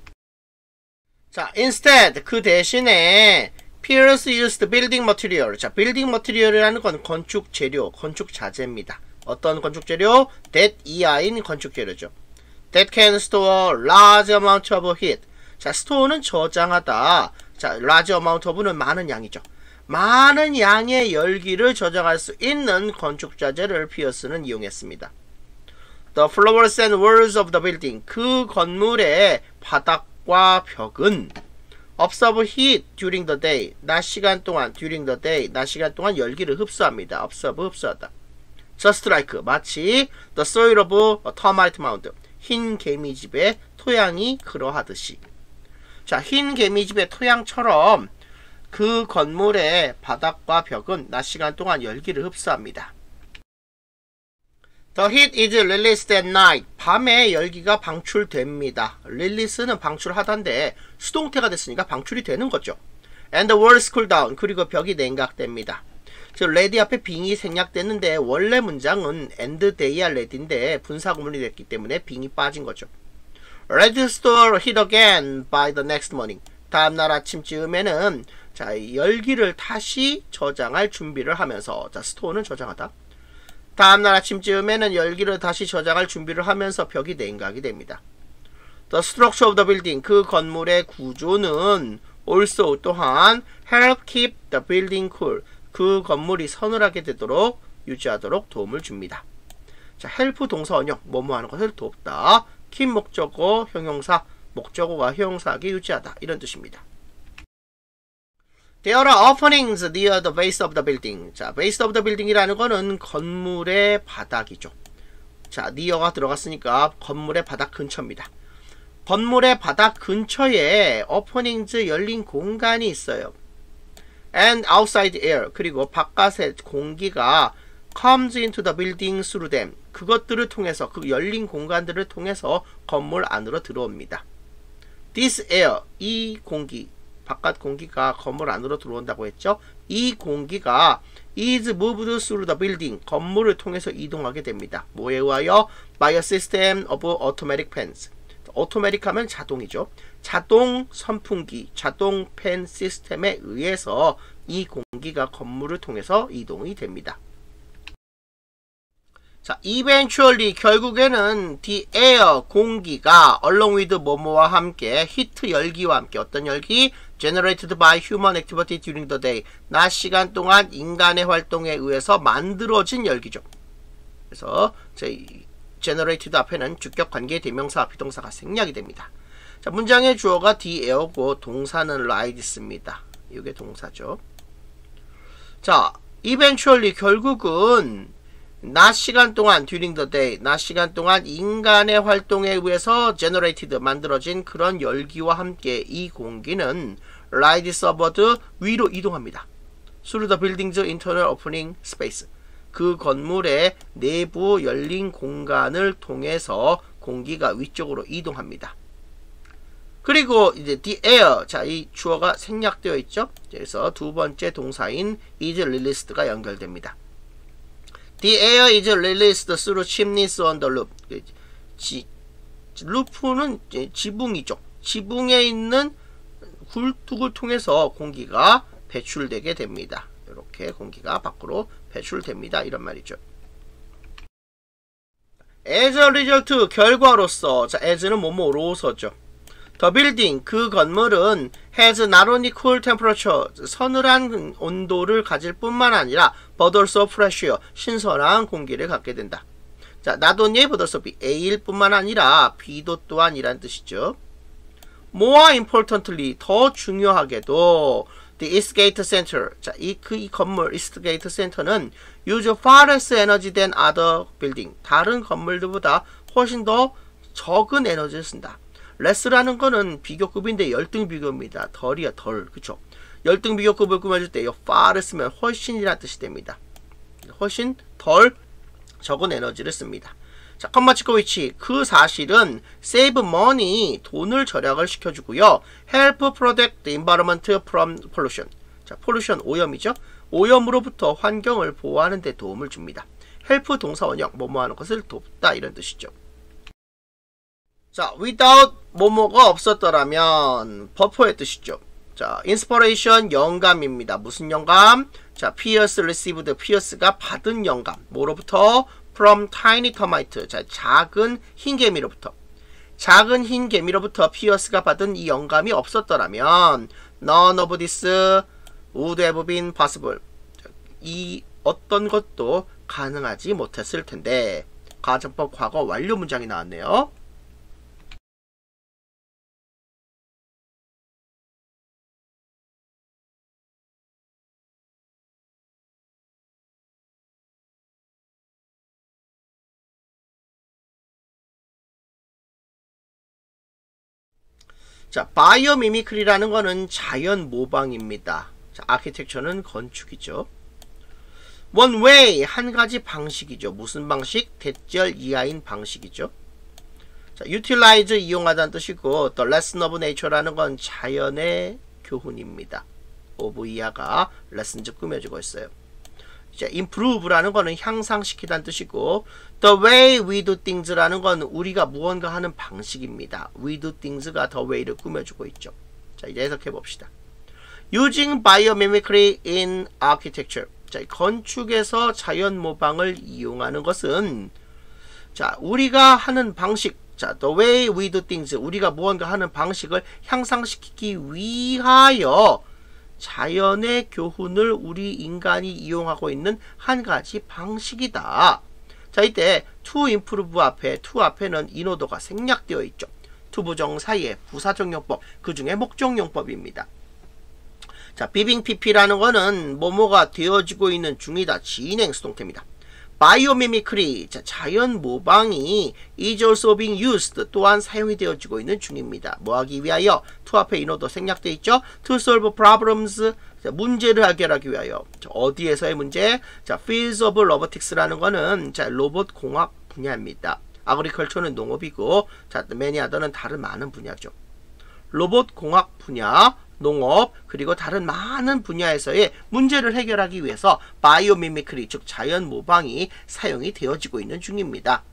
자, instead, 그 대신에 Pierce used building material. 자, building material이라는 건 건축 재료, 건축 자재입니다. 어떤 건축 재료? that 이하인 건축 재료죠. that can store large amount of heat. 자, store는 저장하다. 자, large amount of는 많은 양이죠. 많은 양의 열기를 저장할 수 있는 건축 자재를 피어스는 이용했습니다. The floors and walls of the building. 그 건물의 바닥과 벽은 absorb heat during the day. 낮 시간 동안 during the day. 낮 시간 동안 열기를 흡수합니다. absorb, 흡수하다. Just like, 마치 the soil of a termite mound. 흰 개미집의 토양이 그러하듯이. 자, 흰 개미집의 토양처럼 그 건물의 바닥과 벽은 낮 시간 동안 열기를 흡수합니다. The heat is released at night. 밤에 열기가 방출됩니다. release는 방출하다인데 수동태가 됐으니까 방출이 되는 거죠. And the walls cool down. 그리고 벽이 냉각됩니다. 즉, ready 앞에 빙이 생략됐는데 원래 문장은 and they are ready인데 분사구문이 됐기 때문에 빙이 빠진 거죠. Ready to store heat again by the next morning. 다음날 아침쯤에는 자, 열기를 다시 저장할 준비를 하면서, 자, 스토어는 저장하다. 다음날 아침쯤에는 열기를 다시 저장할 준비를 하면서 벽이 냉각이 됩니다. The structure of the building, 그 건물의 구조는 also 또한 help keep the building cool, 그 건물이 서늘하게 되도록 유지하도록 도움을 줍니다. 자, help 동사 원형, 뭐뭐 하는 것을 돕다. keep 목적어, 형용사, 목적어가 형용사하게 유지하다, 이런 뜻입니다. There are openings near the base of the building. 자, base of the building이라는 거는 건물의 바닥이죠. 자, near가 들어갔으니까 건물의 바닥 근처입니다. 건물의 바닥 근처에 openings, 열린 공간이 있어요. And outside air, 그리고 바깥의 공기가 comes into the building through them. 그것들을 통해서, 그 열린 공간들을 통해서 건물 안으로 들어옵니다. This air, 이 공기, 바깥 공기가 건물 안으로 들어온다고 했죠. 이 공기가 is moved through the building, 건물을 통해서 이동하게 됩니다. 뭐에 의하여? By a system of automatic fans. automatic 하면 자동이죠. 자동 선풍기, 자동 팬 시스템에 의해서 이 공기가 건물을 통해서 이동이 됩니다. 자, eventually, 결국에는 the air, 공기가 along with 뭐뭐와 함께 heat, 열기와 함께, 어떤 열기? generated by human activity during the day. 낮 시간 동안 인간의 활동에 의해서 만들어진 열기죠. 그래서 제 generated 앞에는 주격 관계 대명사, 비동사가 생략이 됩니다. 자, 문장의 주어가 the air고 동사는 ride입니다. 이게 동사죠. 자, eventually, 결국은 낮 시간 동안 during the day, 낮 시간 동안 인간의 활동에 의해서 generated, 만들어진 그런 열기와 함께 이 공기는 rides upward, 위로 이동합니다. through the building's internal opening space. 그 건물의 내부 열린 공간을 통해서 공기가 위쪽으로 이동합니다. 그리고 이제 the air, 자, 이 주어가 생략되어 있죠. 그래서 두 번째 동사인 is released가 연결됩니다. The air is released through chimneys on the roof. 지, 루프는 지붕이죠. 지붕에 있는 굴뚝을 통해서 공기가 배출되게 됩니다. 이렇게 공기가 밖으로 배출됩니다. 이런 말이죠. As a result, 결과로서. 자, as는 뭐뭐로서죠. The building, 그 건물은 has not only cool temperature, 서늘한 온도를 가질 뿐만 아니라 but also fresh air, 신선한 공기를 갖게 된다. 자, not only but also B, A일 뿐만 아니라 B도 또한 이란 뜻이죠. more importantly, 더 중요하게도 the Eastgate Center, 자, 이, 그, 이 건물 Eastgate Center는 use far less energy than other building, 다른 건물들보다 훨씬 더 적은 에너지를 쓴다. less라는 거는 비교급인데 열등 비교입니다. 덜이야 덜, 그쵸? 열등 비교급을 꾸며줄 때 far를 쓰면 훨씬이라는 뜻이 됩니다. 훨씬 덜 적은 에너지를 씁니다. 자, 컴마 찍고 위치. 그 사실은 save money, 돈을 절약을 시켜주고요. help protect the environment from pollution. 자, pollution, 오염이죠. 오염으로부터 환경을 보호하는 데 도움을 줍니다. help 동사 원형, 뭐뭐 하는 것을 돕다, 이런 뜻이죠. 자, without 뭐뭐가 없었더라면 버퍼의 뜻이죠. 자, inspiration, 영감입니다. 무슨 영감? 자, Pierce received, Pierce가 받은 영감. 뭐로부터? From tiny termite. 자, 작은 흰개미로부터. 작은 흰개미로부터 피어스가 받은 이 영감이 없었더라면 none of this would have been possible. 이 어떤 것도 가능하지 못했을 텐데. 가정법 과거 완료 문장이 나왔네요. 자, 바이오미미크리라는 거는 자연 모방입니다. 자, 아키텍처는 건축이죠. One way, 한 가지 방식이죠. 무슨 방식? 대절 이하인 방식이죠. 자, utilize, 이용하다는 뜻이고, the lesson of nature라는 건 자연의 교훈입니다. of 이하가 lessons 꾸며주고 있어요. 자, improve라는 거는 향상시키다는 뜻이고, the way we do things라는 건 우리가 무언가 하는 방식입니다. we do things가 the way를 꾸며주고 있죠. 자, 이제 해석해 봅시다. using biomimicry in architecture. 자, 건축에서 자연 모방을 이용하는 것은, 자, 우리가 하는 방식, 자, the way we do things, 우리가 무언가 하는 방식을 향상시키기 위하여 자연의 교훈을 우리 인간이 이용하고 있는 한 가지 방식이다. 자, 이때 to improve 앞에, to 앞에는 인오도가 생략되어 있죠. to 부정 사이에 부사적용법, 그 중에 목적용법입니다. 자, 비빙 피피라는 거는 뭐뭐가 되어지고 있는 중이다. 진행 수동태입니다. 바이오미미크리, 자, 자연 모방이 is also being used, 또한 사용이 되어지고 있는 중입니다. 뭐 하기 위하여? to 앞에 인오도 생략되어 있죠. to solve problems, 자, 문제를 해결하기 위하여. 자, 어디에서의 문제? 자, fields of robotics라는 거는 자, 로봇 공학 분야입니다. agriculture는 농업이고, 자, many other는 다른 많은 분야죠. 로봇 공학 분야, 농업, 그리고 다른 많은 분야에서의 문제를 해결하기 위해서 바이오미미크리, 즉 자연 모방이 사용이 되어지고 있는 중입니다.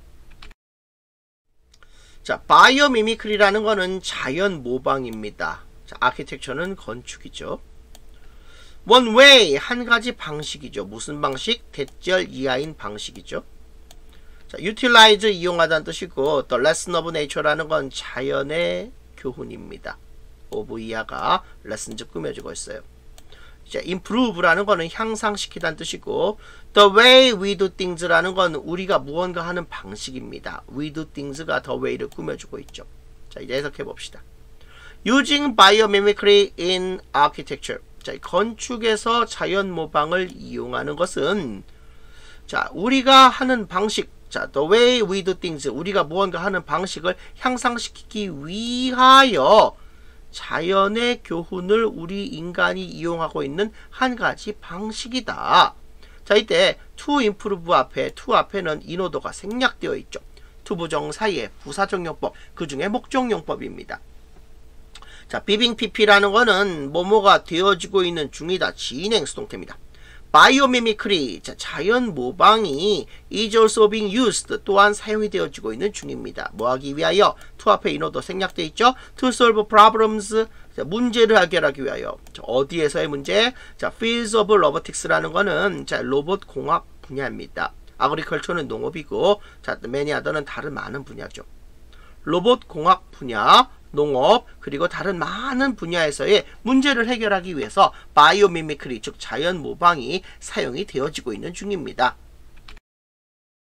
자, 바이오미미크리라는 거는 자연 모방입니다. 자, 아키텍처는 건축이죠. One way, 한 가지 방식이죠. 무슨 방식? 대절 이하인 방식이죠. 자, utilize, 이용하다는 뜻이고, the lesson of nature라는 건 자연의 교훈입니다. of 이하가 lessons 꾸며주고 있어요. 이제 improve라는 거는 향상시키다는 뜻이고, the way we do things라는 건 우리가 무언가 하는 방식입니다. we do things가 the way를 꾸며주고 있죠. 자, 이제 해석해 봅시다. using biomimicry in architecture. 자, 건축에서 자연 모방을 이용하는 것은, 자, 우리가 하는 방식, 자, the way we do things, 우리가 무언가 하는 방식을 향상시키기 위하여 자연의 교훈을 우리 인간이 이용하고 있는 한 가지 방식이다. 자, 이때 to improve 앞에, to 앞에는 인오도가 생략되어 있죠. to 부정 사이에 부사적용법, 그 중에 목적용법입니다. 자, 비빙 피피라는 거는 뭐뭐가 되어지고 있는 중이다. 진행 수동태입니다. 바이오미미크리, 자, 자연 모방이 is also being used, 또한 사용이 되어지고 있는 중입니다. 뭐 하기 위하여? to 앞에 인오도 생략되어 있죠. to solve problems, 자, 문제를 해결하기 위하여. 자, 어디에서의 문제? 자, fields of robotics라는 거는 자, 로봇 공학 분야입니다. agriculture는 농업이고, 자, many other는 다른 많은 분야죠. 로봇 공학 분야, 농업, 그리고 다른 많은 분야에서의 문제를 해결하기 위해서 바이오미미크리, 즉 자연 모방이 사용이 되어지고 있는 중입니다.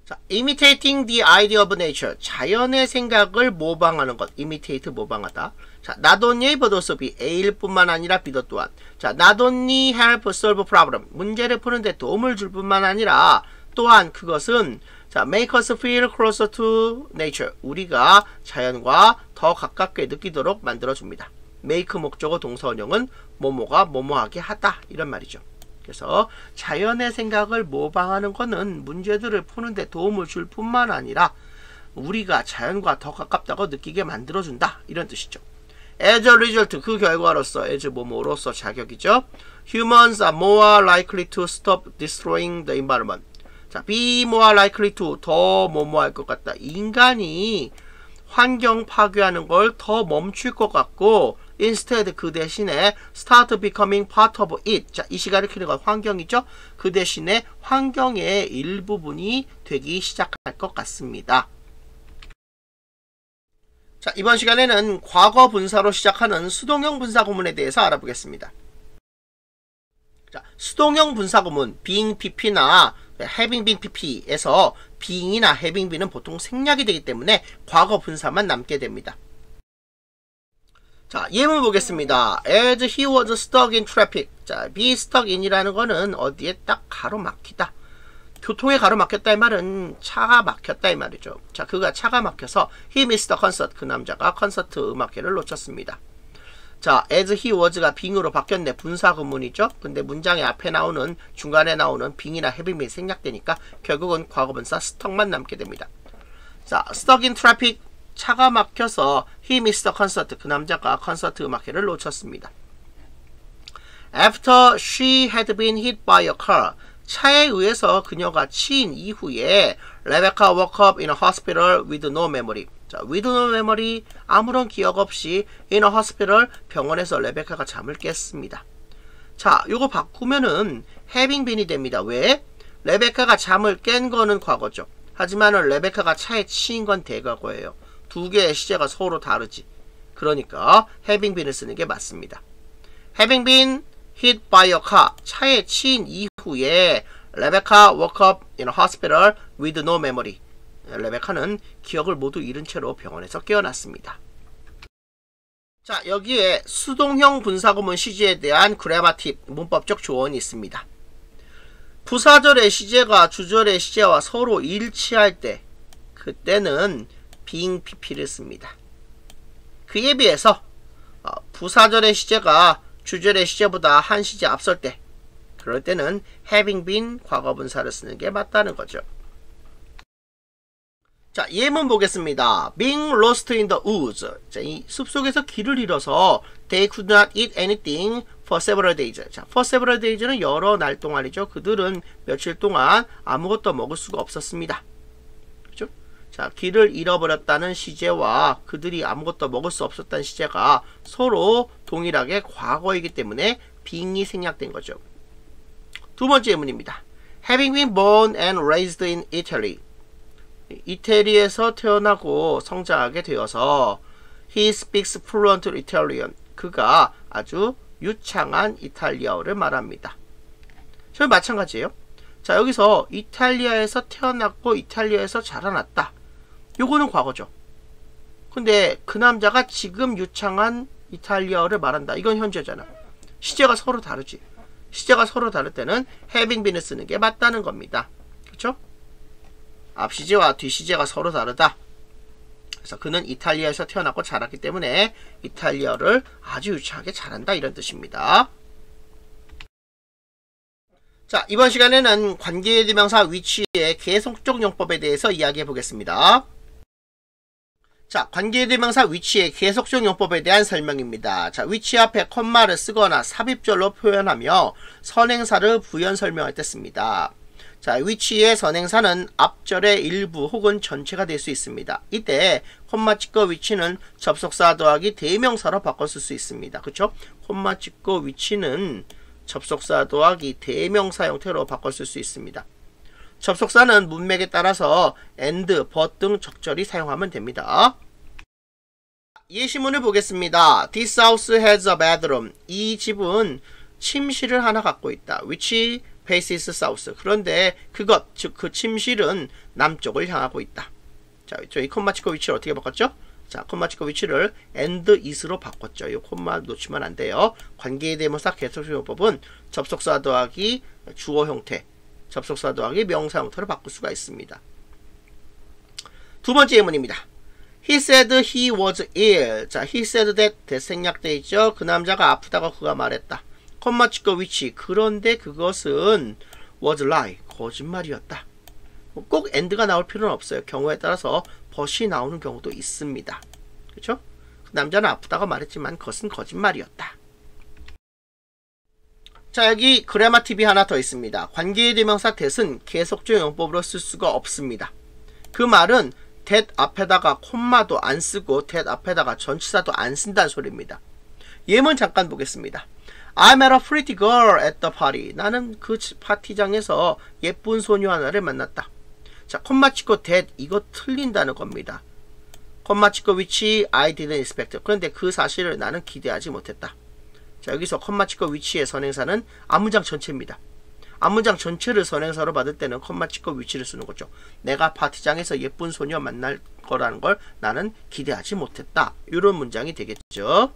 자, imitating the idea of nature. 자연의 생각을 모방하는 것. imitate 모방하다. 자, not only but also be. A일 뿐만 아니라 B도 또한. 자, not only help solve problem. 문제를 푸는데 도움을 줄 뿐만 아니라 또한 그것은 자, make us feel closer to nature. 우리가 자연과 더 가깝게 느끼도록 만들어줍니다. make 목적어 동사원형은 뭐뭐가 뭐뭐하게 하다. 이런 말이죠. 그래서 자연의 생각을 모방하는 것은 문제들을 푸는데 도움을 줄 뿐만 아니라 우리가 자연과 더 가깝다고 느끼게 만들어준다. 이런 뜻이죠. As a result, 그 결과로서, as 뭐뭐로서 자격이죠. Humans are more likely to stop destroying the environment. 자, be more likely to, 더 뭐뭐할 것 같다. 인간이 환경 파괴하는 걸 더 멈출 것 같고 instead 그 대신에 start becoming part of it. 자, 이 시간을 키는 건 환경이죠. 그 대신에 환경의 일부분이 되기 시작할 것 같습니다. 자, 이번 시간에는 과거 분사로 시작하는 수동형 분사 구문에 대해서 알아보겠습니다. 자, 수동형 분사 구문 being pp나 having been pp에서 being이나 having been은 보통 생략이 되기 때문에 과거 분사만 남게 됩니다. 자, 예문 보겠습니다. As he was stuck in traffic. 자, be stuck in이라는 거는 어디에 딱 가로막히다. 교통에 가로막혔다 이 말은 차가 막혔다 이 말이죠. 자, 그가 차가 막혀서 he missed the concert. 그 남자가 콘서트 음악회를 놓쳤습니다. 자, as he was가 being으로 바뀌었네. 분사 구문이죠. 근데 문장의 앞에 나오는 중간에 나오는 being이나 having been 생략되니까 결국은 과거분사 stuck만 남게 됩니다. 자, stuck in traffic. 차가 막혀서 he missed the concert. 그 남자가 콘서트 음악회를 놓쳤습니다. After she had been hit by a car. 차에 의해서 그녀가 치인 이후에 Rebecca woke up in a hospital with no memory. 자, with no memory, 아무런 기억 없이 in a hospital, 병원에서 레베카가 잠을 깼습니다. 자, 요거 바꾸면은 having been이 됩니다. 왜? 레베카가 잠을 깬 거는 과거죠. 하지만은 레베카가 차에 치인 건 대과거예요. 두 개의 시제가 서로 다르지. 그러니까 having been을 쓰는 게 맞습니다. Having been hit by a car. 차에 치인 이후에 레베카 woke up in a hospital with no memory. 레베카는 기억을 모두 잃은 채로 병원에서 깨어났습니다. 자, 여기에 수동형 분사구문 시제에 대한 그래마 팁, 문법적 조언이 있습니다. 부사절의 시제가 주절의 시제와 서로 일치할 때 그때는 being pp를 씁니다. 그에 비해서 어, 부사절의 시제가 주절의 시제보다 한 시제 앞설 때 그럴 때는 having been 과거분사를 쓰는 게 맞다는 거죠. 자, 예문 보겠습니다. Being lost in the woods. 자, 이 숲속에서 길을 잃어서 they could not eat anything for several days. 자, for several days는 여러 날 동안이죠. 그들은 며칠 동안 아무것도 먹을 수가 없었습니다. 그렇죠? 자, 길을 잃어버렸다는 시제와 그들이 아무것도 먹을 수 없었다는 시제가 서로 동일하게 과거이기 때문에 being이 생략된 거죠. 두 번째 예문입니다. Having been born and raised in Italy. 이태리에서 태어나고 성장하게 되어서 he speaks fluent Italian. 그가 아주 유창한 이탈리아어를 말합니다. 저희 마찬가지예요. 자, 여기서 이탈리아에서 태어났고 이탈리아에서 자라났다. 요거는 과거죠. 근데 그 남자가 지금 유창한 이탈리아어를 말한다. 이건 현재잖아. 시제가 서로 다르지. 시제가 서로 다를 때는 having been을 쓰는 게 맞다는 겁니다. 그렇죠? 앞 시제와 뒤 시제가 서로 다르다. 그래서 그는 이탈리아에서 태어났고 자랐기 때문에 이탈리아어를 아주 유창하게 잘한다. 이런 뜻입니다. 자, 이번 시간에는 관계대명사 위치의 계속적 용법에 대해서 이야기해 보겠습니다. 자, 관계대명사 위치의 계속적 용법에 대한 설명입니다. 자, 위치 앞에 콤마를 쓰거나 삽입절로 표현하며 선행사를 부연 설명할 때 씁니다. 자, 위치의 선행사는 앞절의 일부 혹은 전체가 될 수 있습니다. 이때 콤마 찍고 위치는 접속사 더하기 대명사로 바꿔 쓸 수 있습니다. 그쵸? 콤마 찍고 위치는 접속사 더하기 대명사 형태로 바꿔 쓸 수 있습니다. 접속사는 문맥에 따라서 and, but 등 적절히 사용하면 됩니다. 예시문을 보겠습니다. This house has a bedroom. 이 집은 침실을 하나 갖고 있다. which faces south. 그런데 그것, 즉 그 침실은 남쪽을 향하고 있다. 자, 저희 콤마 찍고 위치를 어떻게 바꿨죠? 자, 콤마 찍고 위치를 and is로 바꿨죠. 이 콤마 놓치면 안 돼요. 관계의 대명사 계속적 용법은 접속사 더하기 주어 형태, 접속사 더하기 명사 형태로 바꿀 수가 있습니다. 두 번째 예문입니다. He said he was ill. 자, he said that 대생략돼 있죠. 그 남자가 아프다고 그가 말했다. 콤마 찍고 위치. 그런데 그것은 was lie. 거짓말이었다. 꼭 and가 나올 필요는 없어요. 경우에 따라서 but이 나오는 경우도 있습니다. 그렇죠? 그 남자는 아프다고 말했지만 그것은 거짓말이었다. 자, 여기 그래마 팁이 하나 더 있습니다. 관계의 대명사 that은 계속적 용법으로 쓸 수가 없습니다. 그 말은 that 앞에다가 콤마도 안 쓰고 that 앞에다가 전치사도 안 쓴다는 소리입니다. 예문 잠깐 보겠습니다. I met a pretty girl at the party. 나는 그 파티장에서 예쁜 소녀 하나를 만났다. 자, 콤마 찍고 that 이거 틀린다는 겁니다. 콤마 찍고 위치 I didn't expect. 그런데 그 사실을 나는 기대하지 못했다. 자, 여기서 콤마 찍고 위치의 선행사는 앞문장 전체입니다. 앞문장 전체를 선행사로 받을 때는 콤마 찍고 위치를 쓰는 거죠. 내가 파티장에서 예쁜 소녀 만날 거라는 걸 나는 기대하지 못했다. 이런 문장이 되겠죠.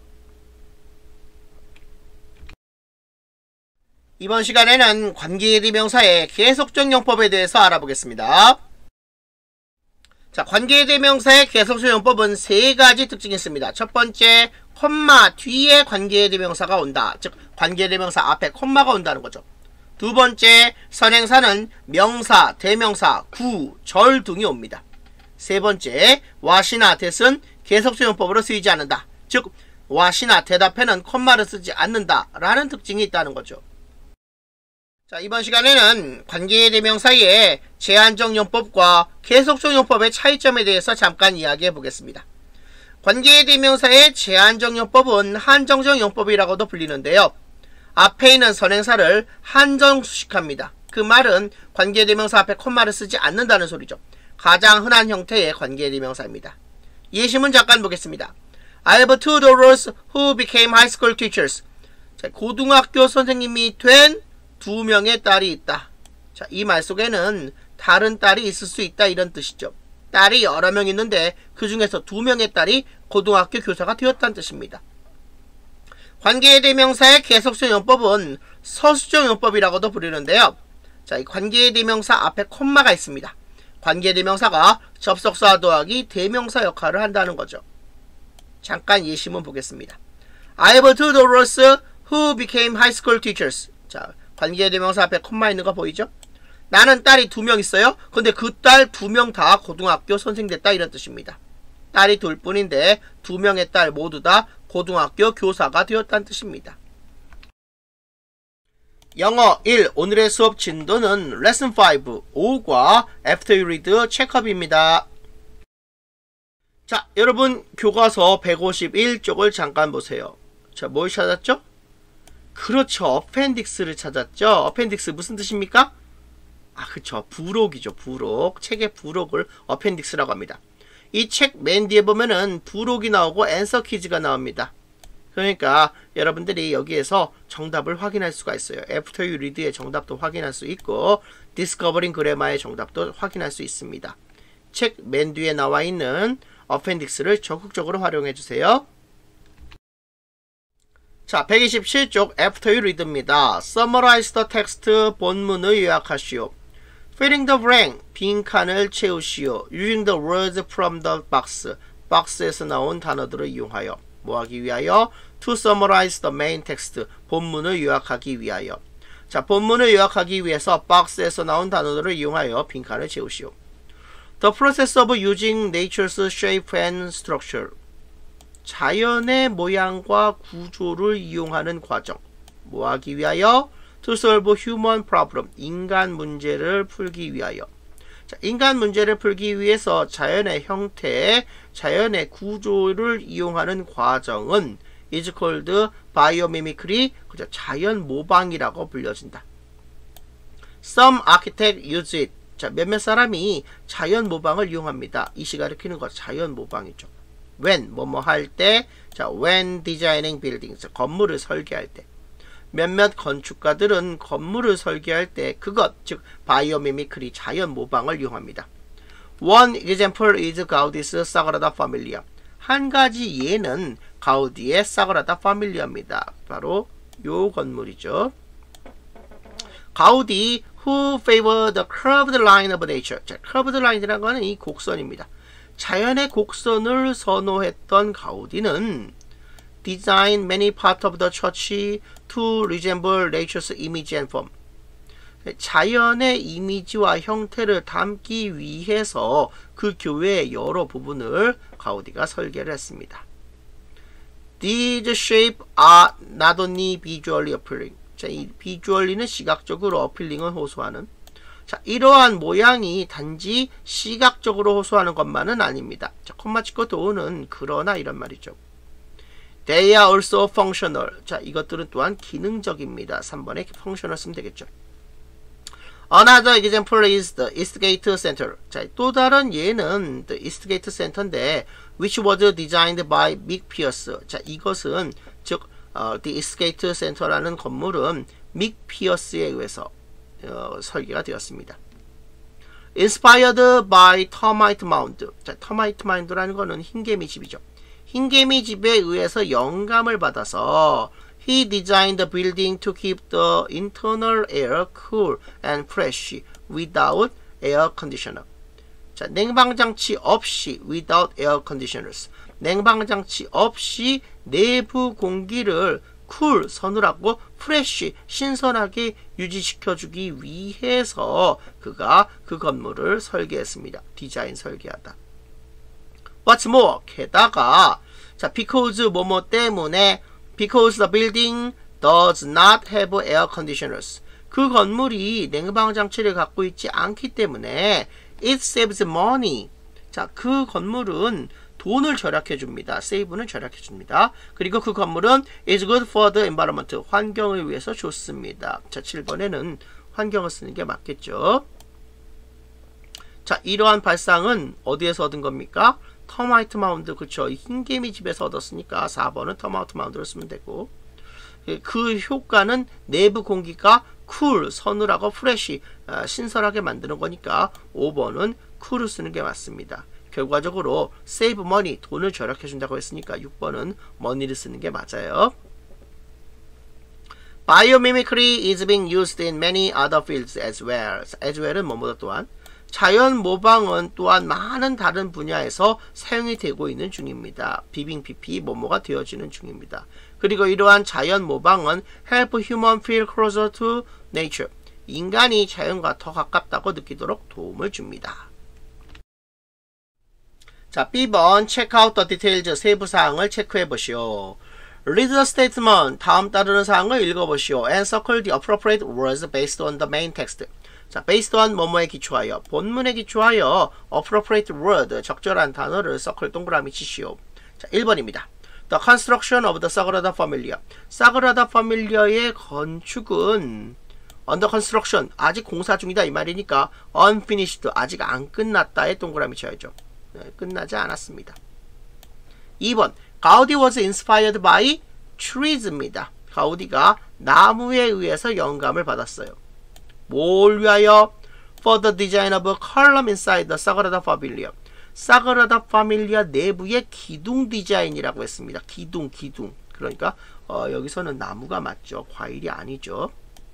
이번 시간에는 관계의 대명사의 계속적 용법에 대해서 알아보겠습니다. 자, 관계의 대명사의 계속적 용법은 세 가지 특징이 있습니다. 첫 번째, 콤마 뒤에 관계의 대명사가 온다. 즉, 관계의 대명사 앞에 콤마가 온다는 거죠. 두 번째, 선행사는 명사, 대명사, 구, 절 등이 옵니다. 세 번째, what이나 that은 계속적 용법으로 쓰이지 않는다. 즉, what이나 that 앞에는 콤마를 쓰지 않는다 라는 특징이 있다는 거죠. 자, 이번 시간에는 관계의 대명사의 제한적 용법과 계속적 용법의 차이점에 대해서 잠깐 이야기해 보겠습니다. 관계의 대명사의 제한적 용법은 한정적 용법이라고도 불리는데요. 앞에 있는 선행사를 한정수식합니다. 그 말은 관계의 대명사 앞에 콤마를 쓰지 않는다는 소리죠. 가장 흔한 형태의 관계의 대명사입니다. 예시문 잠깐 보겠습니다. I have two daughters who became high school teachers. 자, 고등학교 선생님이 된 두 명의 딸이 있다. 자, 이 말 속에는 다른 딸이 있을 수 있다 이런 뜻이죠. 딸이 여러 명 있는데 그 중에서 두 명의 딸이 고등학교 교사가 되었다는 뜻입니다. 관계의 대명사의 계속적 용법은 서술적 용법이라고도 부르는데요. 자, 이 관계의 대명사 앞에 콤마가 있습니다. 관계의 대명사가 접속사 더하기 대명사 역할을 한다는 거죠. 잠깐 예시문 보겠습니다. I have two daughters who became high school teachers. 자, 관계의 대명사 앞에 콤마 있는 거 보이죠? 나는 딸이 두 명 있어요. 근데 그 딸 두 명 다 고등학교 선생 됐다 이런 뜻입니다. 딸이 둘 뿐인데 두 명의 딸 모두 다 고등학교 교사가 되었다는 뜻입니다. 영어 일 오늘의 수업 진도는 레슨 오, 오과 After You Read 체크업입니다. 자, 여러분 교과서 백오십일 쪽을 잠깐 보세요. 자, 뭘 찾았죠? 그렇죠. 어펜딕스를 찾았죠. 어펜딕스 무슨 뜻입니까? 아, 그쵸. 부록이죠. 부록. 책의 부록을 어펜딕스라고 합니다. 이 책 맨 뒤에 보면은 부록이 나오고 앤서 퀴즈가 나옵니다. 그러니까 여러분들이 여기에서 정답을 확인할 수가 있어요. After You Read의 정답도 확인할 수 있고 Discovering Grammar의 정답도 확인할 수 있습니다. 책 맨 뒤에 나와 있는 어펜딕스를 적극적으로 활용해 주세요. 자, 백이십칠 쪽 After You Read입니다. Summarize the text 본문을 요약하시오. Filling the blank 빈칸을 채우시오. Using the words from the box 박스에서 나온 단어들을 이용하여 뭐하기 위하여? To summarize the main text 본문을 요약하기 위하여. 자, 본문을 요약하기 위해서 박스에서 나온 단어들을 이용하여 빈칸을 채우시오. The process of using nature's shape and structure 자연의 모양과 구조를 이용하는 과정. 뭐하기 위하여? To solve human problem. 인간 문제를 풀기 위하여. 자, 인간 문제를 풀기 위해서 자연의 형태, 자연의 구조를 이용하는 과정은 is called biomimicry. 그죠? 자연 모방이라고 불려진다. Some architects use it. 자, 몇몇 사람이 자연 모방을 이용합니다. 이 시가 가리키는 거 자연 모방이죠. When, 뭐뭐 할 때, 자, when designing buildings, 건물을 설계할 때. 몇몇 건축가들은 건물을 설계할 때 그것, 즉 바이오미미크리, 자연 모방을 이용합니다. One example is Gaudi's Sagrada Familia. 한 가지 예는 가우디의 사그라다 파밀리아입니다. 바로 요 건물이죠. 가우디 who favored the curved line of nature. 자, curved line이라는 거는 이 곡선입니다. 자연의 곡선을 선호했던 가우디는 design many parts of the church to resemble nature's image and form. 자연의 이미지와 형태를 담기 위해서 그 교회의 여러 부분을 가우디가 설계를 했습니다. These shapes are not only visually appealing. 자, 이 visually는 시각적으로 appealing을 호소하는. 자, 이러한 모양이 단지 시각적으로 호소하는 것만은 아닙니다. 자, 콤마 찍고 도우는 그러나 이런 말이죠. They are also functional. 자, 이것들은 또한 기능적입니다. 삼 번에 functional 쓰면 되겠죠. Another example is the Eastgate Center. 자, 또 다른 예는 the Eastgate Center인데, which was designed by Mick Pierce. 자, 이것은 즉 어, the Eastgate Center라는 건물은 믹 피어스에 의해서 어, 설계가 되었습니다. Inspired by Termite Mound. 자, Termite Mound라는 거는 흰개미 집이죠. 흰개미 집에 의해서 영감을 받아서 he designed the building to keep the internal air cool and fresh without air conditioner. 자, 냉방장치 없이 without air conditioners. 냉방장치 없이 내부 공기를 쿨, 서늘하고 프레쉬, 신선하게 유지시켜주기 위해서 그가 그 건물을 설계했습니다. 디자인 설계하다. What's more, 게다가 자, because 뭐뭐 때문에 because the building does not have air conditioners. 그 건물이 냉방장치를 갖고 있지 않기 때문에 it saves money. 자, 그 건물은 돈을 절약해 줍니다. save는 절약해 줍니다. 그리고 그 건물은 is good for the environment. 환경을 위해서 좋습니다. 자, 칠 번에는 환경을 쓰는 게 맞겠죠. 자, 이러한 발상은 어디에서 얻은 겁니까? 터마이트 마운드, 그쵸. 흰개미 집에서 얻었으니까 사 번은 터마이트 마운드를 쓰면 되고, 그 효과는 내부 공기가 쿨, 서늘하고 프레쉬, 신선하게 만드는 거니까 오 번은 쿨을 쓰는 게 맞습니다. 결과적으로 save money, 돈을 절약해 준다고 했으니까 육 번은 money를 쓰는 게 맞아요. Biomimicry is being used in many other fields as well. as well은 뭐뭐다 또한. 자연 모방은 또한 많은 다른 분야에서 사용이 되고 있는 중입니다. 비빙 피피 뭐뭐가 되어지는 중입니다. 그리고 이러한 자연 모방은 help human feel closer to nature. 인간이 자연과 더 가깝다고 느끼도록 도움을 줍니다. 자, 비 번 check out the details. 세부 사항을 체크해 보시오. Read the statement. 다음 따르는 사항을 읽어보시오. And circle the appropriate words based on the main text. 자, based on 뭐뭐에 기초하여, 본문에 기초하여 appropriate word, 적절한 단어를 circle 동그라미 치시오. 자, 일 번입니다. The construction of the Sagrada Familia. 사그라다 파밀리아의 건축은 under construction, 아직 공사 중이다 이 말이니까 unfinished, 아직 안 끝났다에 동그라미 쳐야죠. 네, 끝나지 않았습니다. 이 번, 가우디 was inspired by trees입니다. 가우디가 나무에 의해서 영감을 받았어요. 뭘 위하여? For the design of a column inside the Sagrada Familia. 사그라다 파밀리아 내부의 기둥 디자인이라고 했습니다. 기둥, 기둥. 그러니까 어, 여기서는 나무가 맞죠. 과일이 아니죠.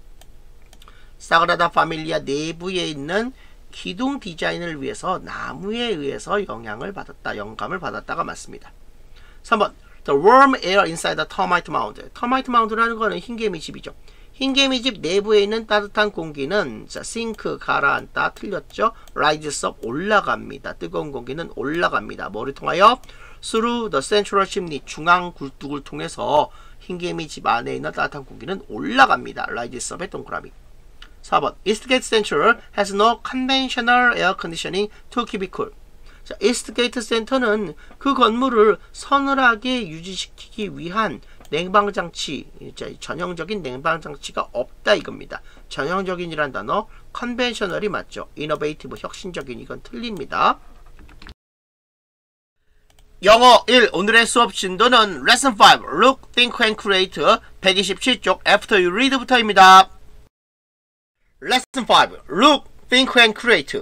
사그라다 파밀리아 내부에 있는 기둥 디자인을 위해서 나무에 의해서 영향을 받았다, 영감을 받았다가 맞습니다. 삼 번, the warm air inside the termite mound. termite mound라는 거는 흰개미 집이죠. 흰개미 집 내부에 있는 따뜻한 공기는 자, 싱크, 가라앉다, 틀렸죠. rises up, 올라갑니다. 뜨거운 공기는 올라갑니다. 뭐를 통하여? through the central chimney, 중앙 굴뚝을 통해서 흰개미 집 안에 있는 따뜻한 공기는 올라갑니다. rises up의 동그라미. 사 번, Eastgate Center has no conventional air conditioning to keep it cool. 자, Eastgate Center는 그 건물을 서늘하게 유지시키기 위한 냉방장치, 전형적인 냉방장치가 없다 이겁니다. 전형적인이란 단어, conventional이 맞죠. innovative, 혁신적인, 이건 틀립니다. 영어 일 오늘의 수업 진도는 레슨 오 Look, Think and Create 백이십칠 쪽 After You Read부터입니다. 레슨 오 Look, Think and Create.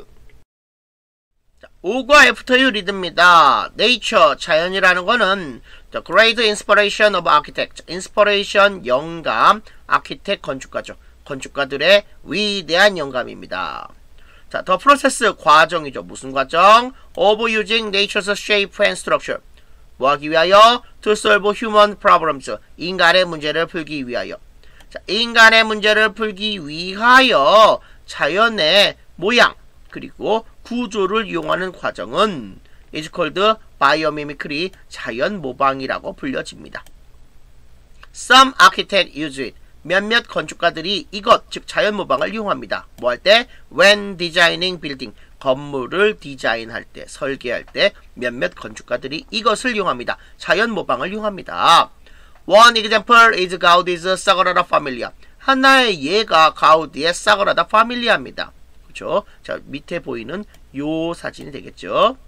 오과 After You Read입니다. Nature, 자연이라는 거는 The Great Inspiration of Architect, Inspiration, 영감, Architect, 건축가죠. 건축가들의 위대한 영감입니다. 자, The Process, 과정이죠. 무슨 과정? Of using nature's shape and structure. 뭐 하기 위하여? To solve human problems. 인간의 문제를 풀기 위하여. 자, 인간의 문제를 풀기 위하여 자연의 모양 그리고 구조를 이용하는 과정은 is called biomimicry, 자연 모방이라고 불려집니다. Some architects use it. 몇몇 건축가들이 이것, 즉 자연 모방을 이용합니다. 뭐 할 때? When designing building. 건물을 디자인할 때, 설계할 때 몇몇 건축가들이 이것을 이용합니다. 자연 모방을 이용합니다. One example is Gaudi's Sagrada Familia. 하나의 예가 가우디의 사그라다 파밀리아입니다. 그렇죠? 자, 밑에 보이는 요 사진이 되겠죠.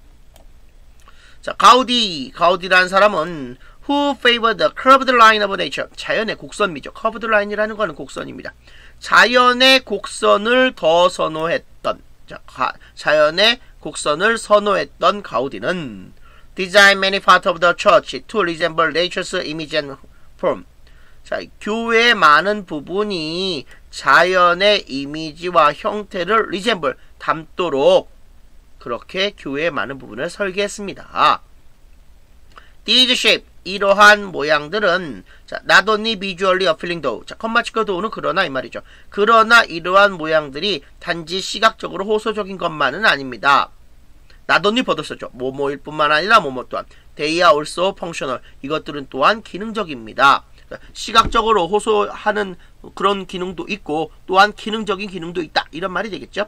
자, 가우디, 가우디라는 사람은 Who favored the curved line of nature. 자연의 곡선미죠. curved line이라는 거는 곡선입니다. 자연의 곡선을 더 선호했던, 자, 가, 자연의 곡선을 선호했던 가우디는 Design many parts of the church to resemble nature's image and form. 자, 교회의 많은 부분이 자연의 이미지와 형태를 resemble, 닮도록 그렇게 교회의 많은 부분을 설계했습니다. These shape, 이러한 모양들은 자, not only visually appealing though. 자, 컴마 치과 도우는 그러나 이 말이죠. 그러나 이러한 모양들이 단지 시각적으로 호소적인 것만은 아닙니다. not only 버릇었죠. 뭐뭐일 뿐만 아니라 뭐뭐 또한. They are also functional. 이것들은 또한 기능적입니다. 시각적으로 호소하는 그런 기능도 있고 또한 기능적인 기능도 있다. 이런 말이 되겠죠.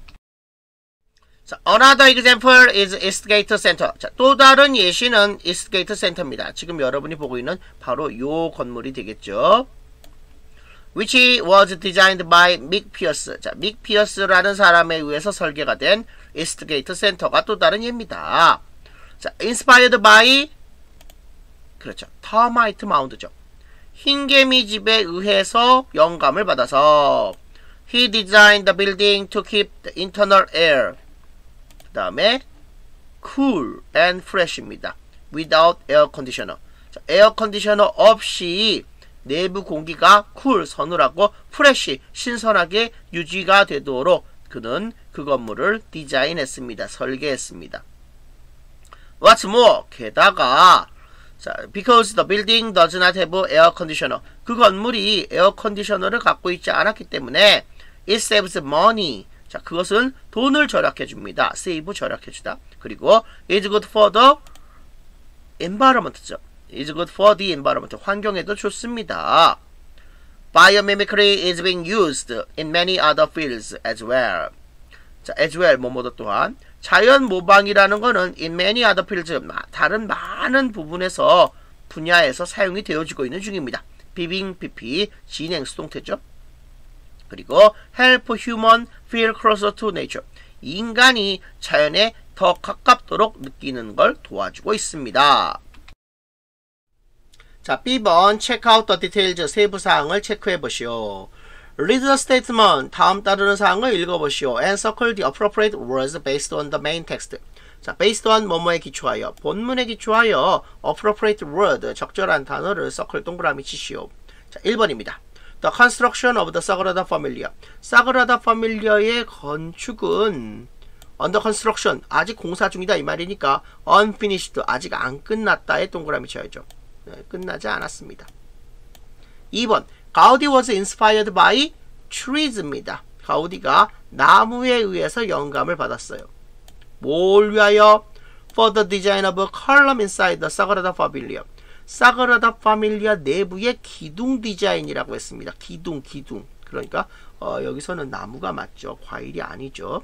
자, another example is Eastgate Center. 자, 또 다른 예시는 Eastgate Center입니다. 지금 여러분이 보고 있는 바로 요 건물이 되겠죠. Which was designed by Mick Pierce. 자, Mick Pierce라는 사람에 의해서 설계가 된 Eastgate Center가 또 다른 예입니다. 자, inspired by 그렇죠. Termite Mound죠. 흰개미 집에 의해서 영감을 받아서 He designed the building to keep the internal air. 그 다음에 cool and fresh입니다. Without air conditioner. 자, 에어 컨디셔너 없이 내부 공기가 cool, 서늘하고 fresh, 신선하게 유지가 되도록 그는 그 건물을 디자인했습니다. 설계했습니다. What's more, 게다가 자, because the building does not have air conditioner. 그 건물이 에어 컨디셔너를 갖고 있지 않았기 때문에 it saves money. 자, 그것은 돈을 절약해 줍니다. save 절약해 주다. 그리고 is good for the environment죠. is good for the environment. 환경에도 좋습니다. Biomimicry is being used in many other fields as well. 자, as well 뭐뭐도 또한 자연 모방이라는 거는 in many other fields 다른 많은 부분에서 분야에서 사용이 되어지고 있는 중입니다. 비빙 피피 진행 수동태죠. 그리고 help human feel closer to nature. 인간이 자연에 더 가깝도록 느끼는 걸 도와주고 있습니다. 자, 비 번 check out the details 세부 사항을 체크해 보시오. Read the statement. 다음 따르는 사항을 읽어보시오. And circle the appropriate words based on the main text. 자, based on 뭐뭐에 기초하여, 본문에 기초하여 appropriate word, 적절한 단어를 circle 동그라미 치시오. 자, 일 번입니다. The construction of the Sagrada Familia. 사그라다 파밀리아의 건축은 under construction, 아직 공사 중이다 이 말이니까 unfinished, 아직 안 끝났다에 동그라미 쳐야죠. 네, 끝나지 않았습니다. 이 번. 가우디 was inspired by trees입니다. 가우디가 나무에 의해서 영감을 받았어요. 뭘 위하여? For the design of a column inside the Sagrada Familia. 사그라다 파밀리아 내부의 기둥 디자인이라고 했습니다. 기둥, 기둥. 그러니까 어, 여기서는 나무가 맞죠. 과일이 아니죠.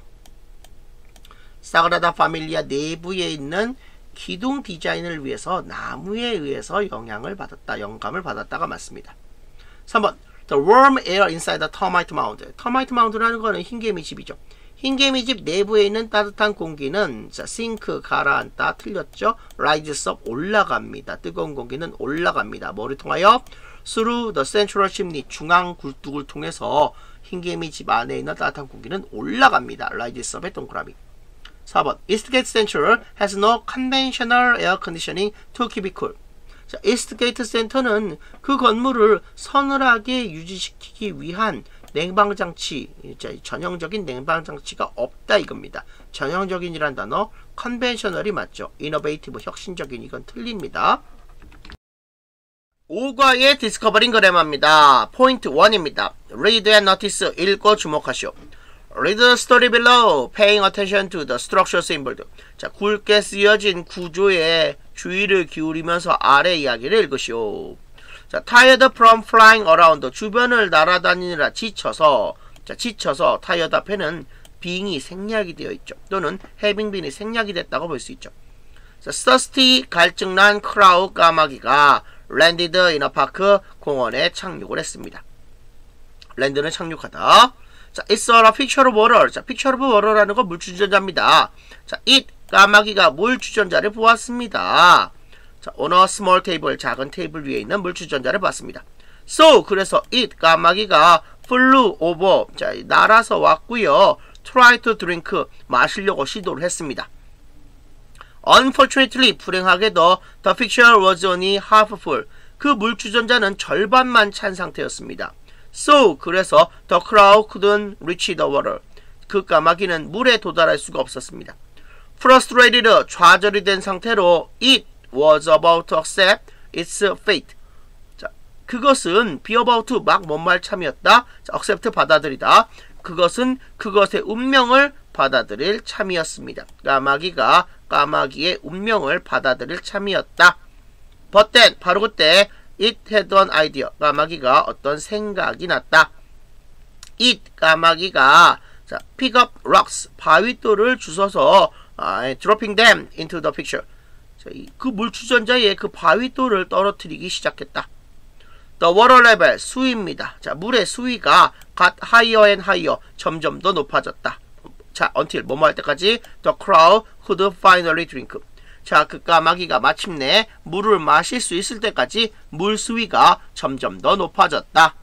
사그라다 파밀리아 내부에 있는 기둥 디자인을 위해서 나무에 의해서 영향을 받았다, 영감을 받았다가 맞습니다. 삼 번. The warm air inside the termite mound. termite mound라는 거는 흰개미 집이죠. 흰개미 집 내부에 있는 따뜻한 공기는 자, 싱크 가라앉다 틀렸죠. rises up 올라갑니다. 뜨거운 공기는 올라갑니다. 뭐를 통하여? through the central chimney 중앙 굴뚝을 통해서 흰개미 집 안에 있는 따뜻한 공기는 올라갑니다. rises up의 동그라미. 사 번 Eastgate Central has no conventional air conditioning to keep it cool. 자, 이스트게이트 센터는 그 건물을 서늘하게 유지시키기 위한 냉방장치, 전형적인 냉방장치가 없다 이겁니다. 전형적인이란 단어, 컨벤셔널이 맞죠. 이노베이티브, 혁신적인, 이건 틀립니다. 오과의 디스커버링 그래머입니다. 포인트 일입니다. Read and notice, 읽고 주목하시오. Read the story below, paying attention to the structure symbol. 자, 굵게 쓰여진 구조에 주의를 기울이면서 아래 이야기를 읽으시오. 자, tired from flying around, 주변을 날아다니느라 지쳐서, 자, 지쳐서 tired 앞에는 being이 생략이 되어 있죠. 또는 having been이 생략이 됐다고 볼 수 있죠. 자, thirsty, 갈증난 크라우 까마귀가 landed in a park, 공원에 착륙을 했습니다. land는 착륙하다. 자, it's a picture of water. 자, picture of water라는 건 물주전자입니다. 자, it, 까마귀가 물주전자를 보았습니다. 자, on a small table, 작은 테이블 위에 있는 물주전자를 봤습니다. So, 그래서 it, 까마귀가 flew over, 자, 날아서 왔고요. try to drink, 마시려고 시도를 했습니다. Unfortunately, 불행하게도 the picture was only half full. 그 물주전자는 절반만 찬 상태였습니다. So, 그래서 the crow couldn't reach the water. 그 까마귀는 물에 도달할 수가 없었습니다. Frustrated, 좌절이 된 상태로 it was about to accept its fate. 자, 그것은 be about to 막 뭔 말 참이었다. 자, accept 받아들이다. 그것은 그것의 운명을 받아들일 참이었습니다. 까마귀가 까마귀의 운명을 받아들일 참이었다. But then, 바로 그때 it had an idea. 까마귀가 어떤 생각이 났다. it, 까마귀가 자, pick up rocks, 바위돌을 주워서 아, dropping them into the picture. 자, 그 물주전자에 그 바위돌을 떨어뜨리기 시작했다. The water level, 수위입니다. 자, 물의 수위가 got higher and higher, 점점 더 높아졌다. 자, until 뭐뭐 할 때까지 the crow could finally drink. 자, 그 까마귀가 마침내 물을 마실 수 있을 때까지 물 수위가 점점 더 높아졌다.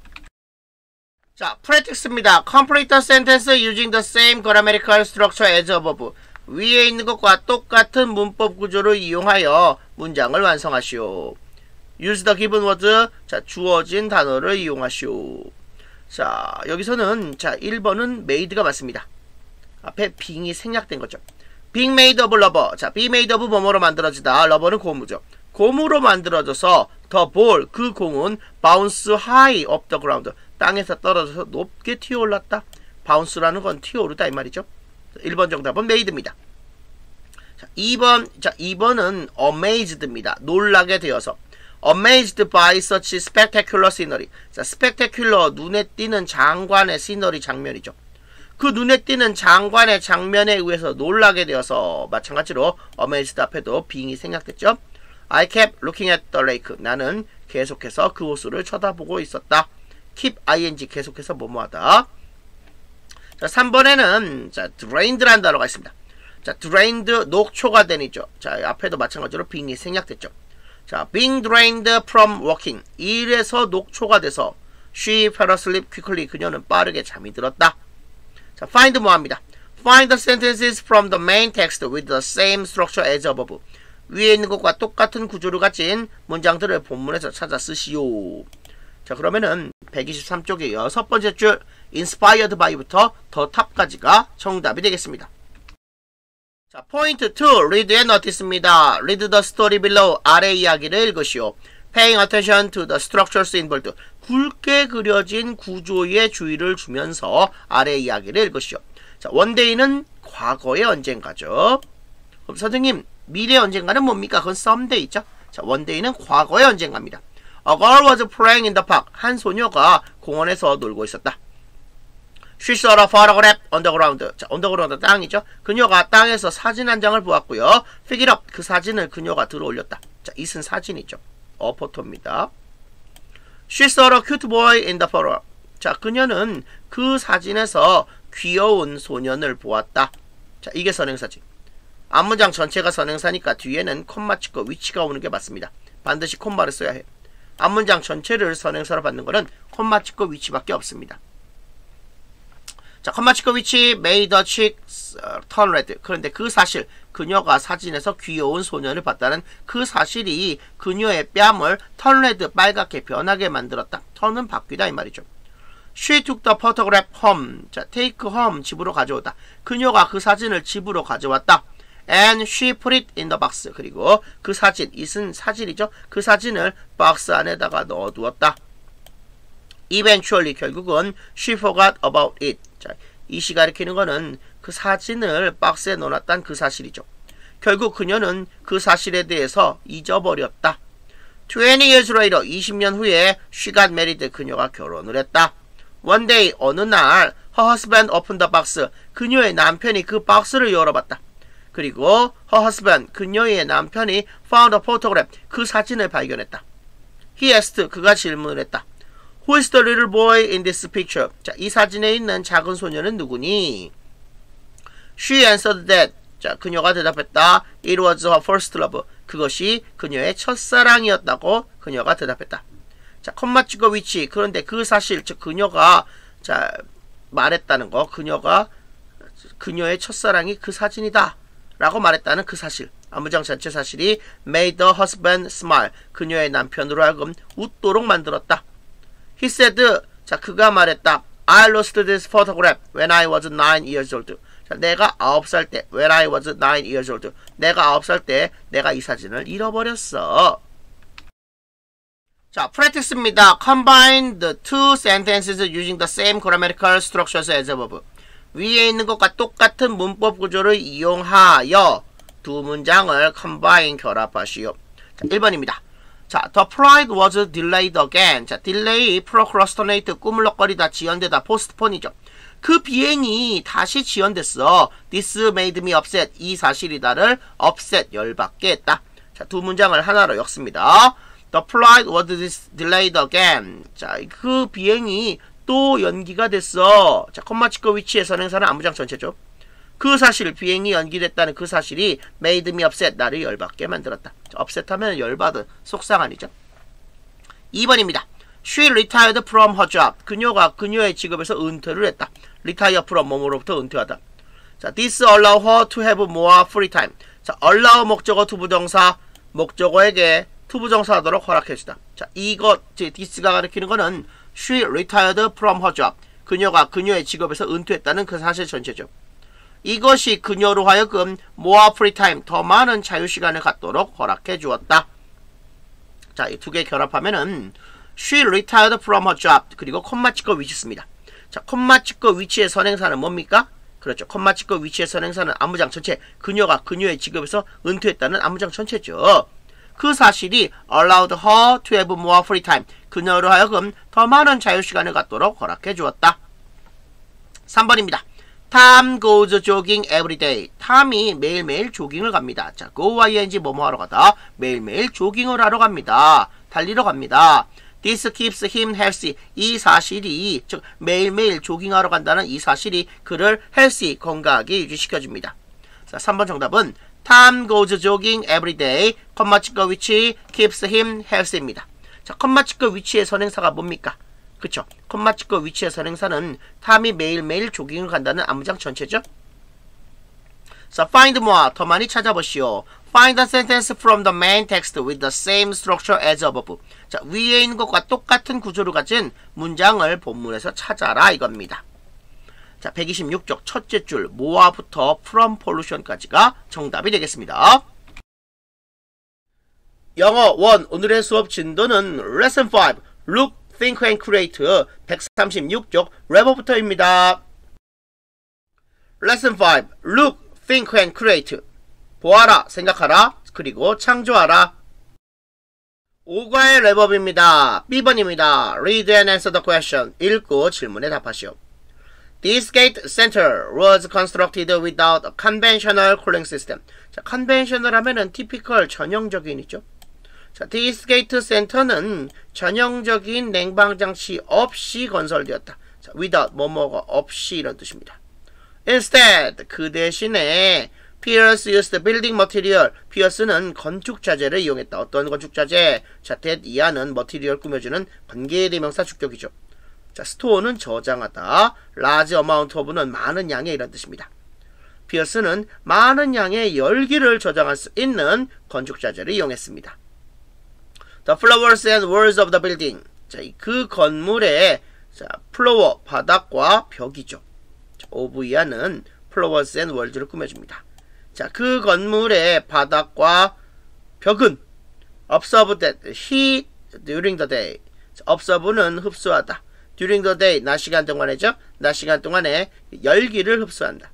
자, practice입니다. Complete the sentence using the same grammatical structure as above. 위에 있는 것과 똑같은 문법 구조를 이용하여 문장을 완성하시오. Use the given words. 자, 주어진 단어를 이용하시오. 자, 여기서는 자, 일 번은 made가 맞습니다. 앞에 being이 생략된 거죠. being made of rubber. 자, be made of 뭐뭐로 만들어지다. rubber는 고무죠. 고무로 만들어져서 the ball, 그 공은 bounce high up the ground. 땅에서 떨어져서 높게 튀어올랐다. bounce라는 건 튀어오르다 이 말이죠. 일 번 정답은 made입니다. 자, 이 번, 자, 이 번은 amazed입니다. 놀라게 되어서. amazed by such spectacular scenery. 자, spectacular, 눈에 띄는 장관의 scenery, 장면이죠. 그 눈에 띄는 장관의 장면에 의해서 놀라게 되어서 마찬가지로 amazed 앞에도 being이 생략됐죠. I kept looking at the lake. 나는 계속해서 그 호수를 쳐다보고 있었다. keep ing 계속해서 뭐뭐하다. 자, 삼 번에는 자, drained라는 단어가 있습니다. 자, drained 녹초가 된이죠. 자, 앞에도 마찬가지로 being이 생략됐죠. 자, being drained from walking. 일에서 녹초가 돼서 she fell asleep quickly. 그녀는 빠르게 잠이 들었다. 자, find 뭐합니다. Find the sentences from the main text with the same structure as above. 위에 있는 것과 똑같은 구조를 가진 문장들을 본문에서 찾아 쓰시오. 자, 그러면은 백이십삼 쪽의 여섯 번째 줄 inspired by부터 더 탑까지가 정답이 되겠습니다. 자, 포인트 이, read and notice입니다. read the story below, 아래 이야기를 읽으시오. paying attention to the structures involved, 굵게 그려진 구조에 주의를 주면서 아래 이야기를 읽으시오. 자, 원데이는 과거의 언젠가죠. 그럼 선생님, 미래 언젠가는 뭡니까? 그건 썸데이죠. 자, 원데이는 과거의 언젠가입니다. A girl was playing in the park. 한 소녀가 공원에서 놀고 있었다. She saw a photograph on the ground. 자, on the ground 땅이죠. 그녀가 땅에서 사진 한 장을 보았고요. Pick it up. 그 사진을 그녀가 들어 올렸다. 자, 이은 사진이죠. 어, 포토입니다. She saw a cute boy in the photo. 자, 그녀는 그 사진에서 귀여운 소년을 보았다. 자, 이게 선행사지. 앞문장 전체가 선행사니까 뒤에는 콤마 찍고 위치가 오는 게 맞습니다. 반드시 콤마를 써야 해. 앞문장 전체를 선행사로 받는 거는 콤마 찍고 위치밖에 없습니다. 자, 콤마 찍고 위치, made the cheeks turn red. 그런데 그 사실, 그녀가 사진에서 귀여운 소년을 봤다는 그 사실이 그녀의 뺨을 turn red, 빨갛게 변하게 만들었다. turn은 바뀌다 이 말이죠. She took the photograph home. 자, take home, 집으로 가져오다. 그녀가 그 사진을 집으로 가져왔다. And she put it in the box. 그리고 그 사진, it은 사진이죠. 그 사진을 박스 안에다가 넣어두었다. Eventually, 결국은 she forgot about it. 자, 이시 가리키는 거는 그 사진을 박스에 넣어놨다는 그 사실이죠. 결국 그녀는 그 사실에 대해서 잊어버렸다. twenty years later, 이십 년 후에 she got married. 그녀가 결혼을 했다. One day, 어느 날 her husband opened the box. 그녀의 남편이 그 박스를 열어봤다. 그리고 her husband, 그녀의 남편이 found a photograph. 그 사진을 발견했다. He asked, 그가 질문을 했다. Who is the little boy in this picture? 자, 이 사진에 있는 작은 소녀는 누구니? She answered that. 자, 그녀가 대답했다. It was her first love. 그것이 그녀의 첫사랑이었다고 그녀가 대답했다. 자, 콤마 찍어 위치. 그런데 그 사실, 즉 그녀가 자 말했다는 거, 그녀가 그녀의 첫사랑이 그 사진이다 라고 말했다는 그 사실. 앞문장 전체 사실이 made the husband smile. 그녀의 남편으로 하여금 웃도록 만들었다. He said, 자, 그가 말했다. I lost this photograph when I was nine years old. 자, 내가 아홉 살 때, when I was nine years old. 내가 아홉 살 때 내가 이 사진을 잃어버렸어. 자, practice입니다. Combine the two sentences using the same grammatical structures as above. 위에 있는 것과 똑같은 문법 구조를 이용하여 두 문장을 combine, 결합하시오. 자, 일 번입니다. 자, the flight was delayed again. 자, delay, procrastinate, 꾸물럭거리다, 지연되다, postpone이죠. 그 비행이 다시 지연됐어. This made me upset. 이 사실이 나를 upset, 열받게 했다. 자, 두 문장을 하나로 엮습니다. The flight was delayed again. 자, 그 비행이 또 연기가 됐어. 자, 콤마 찍고 위치의 선행사는 앞문장 전체죠. 그 사실, 비행이 연기됐다는 그 사실이 made me upset, 나를 열받게 만들었다. 자, upset 하면 열받은, 속상한이죠. 이 번입니다. She retired from her job. 그녀가 그녀의 직업에서 은퇴를 했다. retire from 뭐뭐로부터 은퇴하다. 자, this allow her to have more free time. 자, allow 목적어 투부정사, 목적어에게 투부정사 하도록 허락해주다. 자, 이것, this가 가리키는 거는 she retired from her job. 그녀가 그녀의 직업에서 은퇴했다는 그 사실 전체죠. 이것이 그녀로 하여금 more free time, 더 많은 자유시간을 갖도록 허락해 주었다. 자, 이 두 개 결합하면은 she retired from her job. 그리고 콤마 찍고 위치 씁니다. 자, 콤마 찍고 위치의 선행사는 뭡니까? 그렇죠. 콤마 찍고 위치의 선행사는 앞문장 전체, 그녀가 그녀의 직업에서 은퇴했다는 앞문장 전체죠. 그 사실이 allowed her to have more free time. 그녀로 하여금 더 많은 자유시간을 갖도록 허락해 주었다. 삼 번입니다. Tom goes jogging every day. 탐이 매일매일 조깅을 갑니다. 자, go ing 뭐뭐 하러 가다. 매일매일 조깅을 하러 갑니다. 달리러 갑니다. This keeps him healthy. 이 사실이, 즉 매일매일 조깅하러 간다는 이 사실이 그를 healthy, 건강하게 유지시켜줍니다. 자, 삼 번 정답은 Tom goes jogging every day. 콤마 찍고 위치 keeps him healthy입니다. 자, 콤마 찍고 위치의 선행사가 뭡니까? 그쵸? 콤마 찍고 위치의 선행사는 탐이 매일매일 조깅을 간다는 앞문장 전체죠. 자, find more. 더 많이 찾아보시오. Find a sentence from the main text with the same structure as above. 자, 위에 있는 것과 똑같은 구조를 가진 문장을 본문에서 찾아라 이겁니다. 자, 백이십육 쪽 첫째 줄 more부터 from pollution까지가 정답이 되겠습니다. 영어 일 오늘의 수업 진도는 레슨 오 Look, Think and Create 백삼십육 쪽 랩어부터입니다. 레슨 오 Look, Think and Create 보아라, 생각하라, 그리고 창조하라. 오과의 랩업입니다. 비 번입니다. Read and answer the question. 읽고 질문에 답하시오. This gate center was constructed without a conventional cooling system. 자, conventional 하면은 typical, 전형적인이죠. 자, this gate center는 전형적인 냉방장치 없이 건설되었다. 자, 자, without 뭐뭐가 없이 이런 뜻입니다. Instead 그 대신에 Pierce used building material. 피어스는 건축 자재를 이용했다. 어떤 건축 자재? 자, that 이하는 material 꾸며주는 관계대명사 주격이죠. 자, store는 저장하다. large amount of는 많은 양의 이런 뜻입니다. 피어스는 많은 양의 열기를 저장할 수 있는 건축 자재를 이용했습니다. The flowers and walls of the building. 자, 그 건물의 자, floor 바닥과 벽이죠. 자, of 이하는 flowers and walls를 꾸며줍니다. 자, 그 건물의 바닥과 벽은 observe that heat during the day. observe는 흡수하다. during the day, 낮 시간 동안에죠. 낮 시간 동안에 열기를 흡수한다.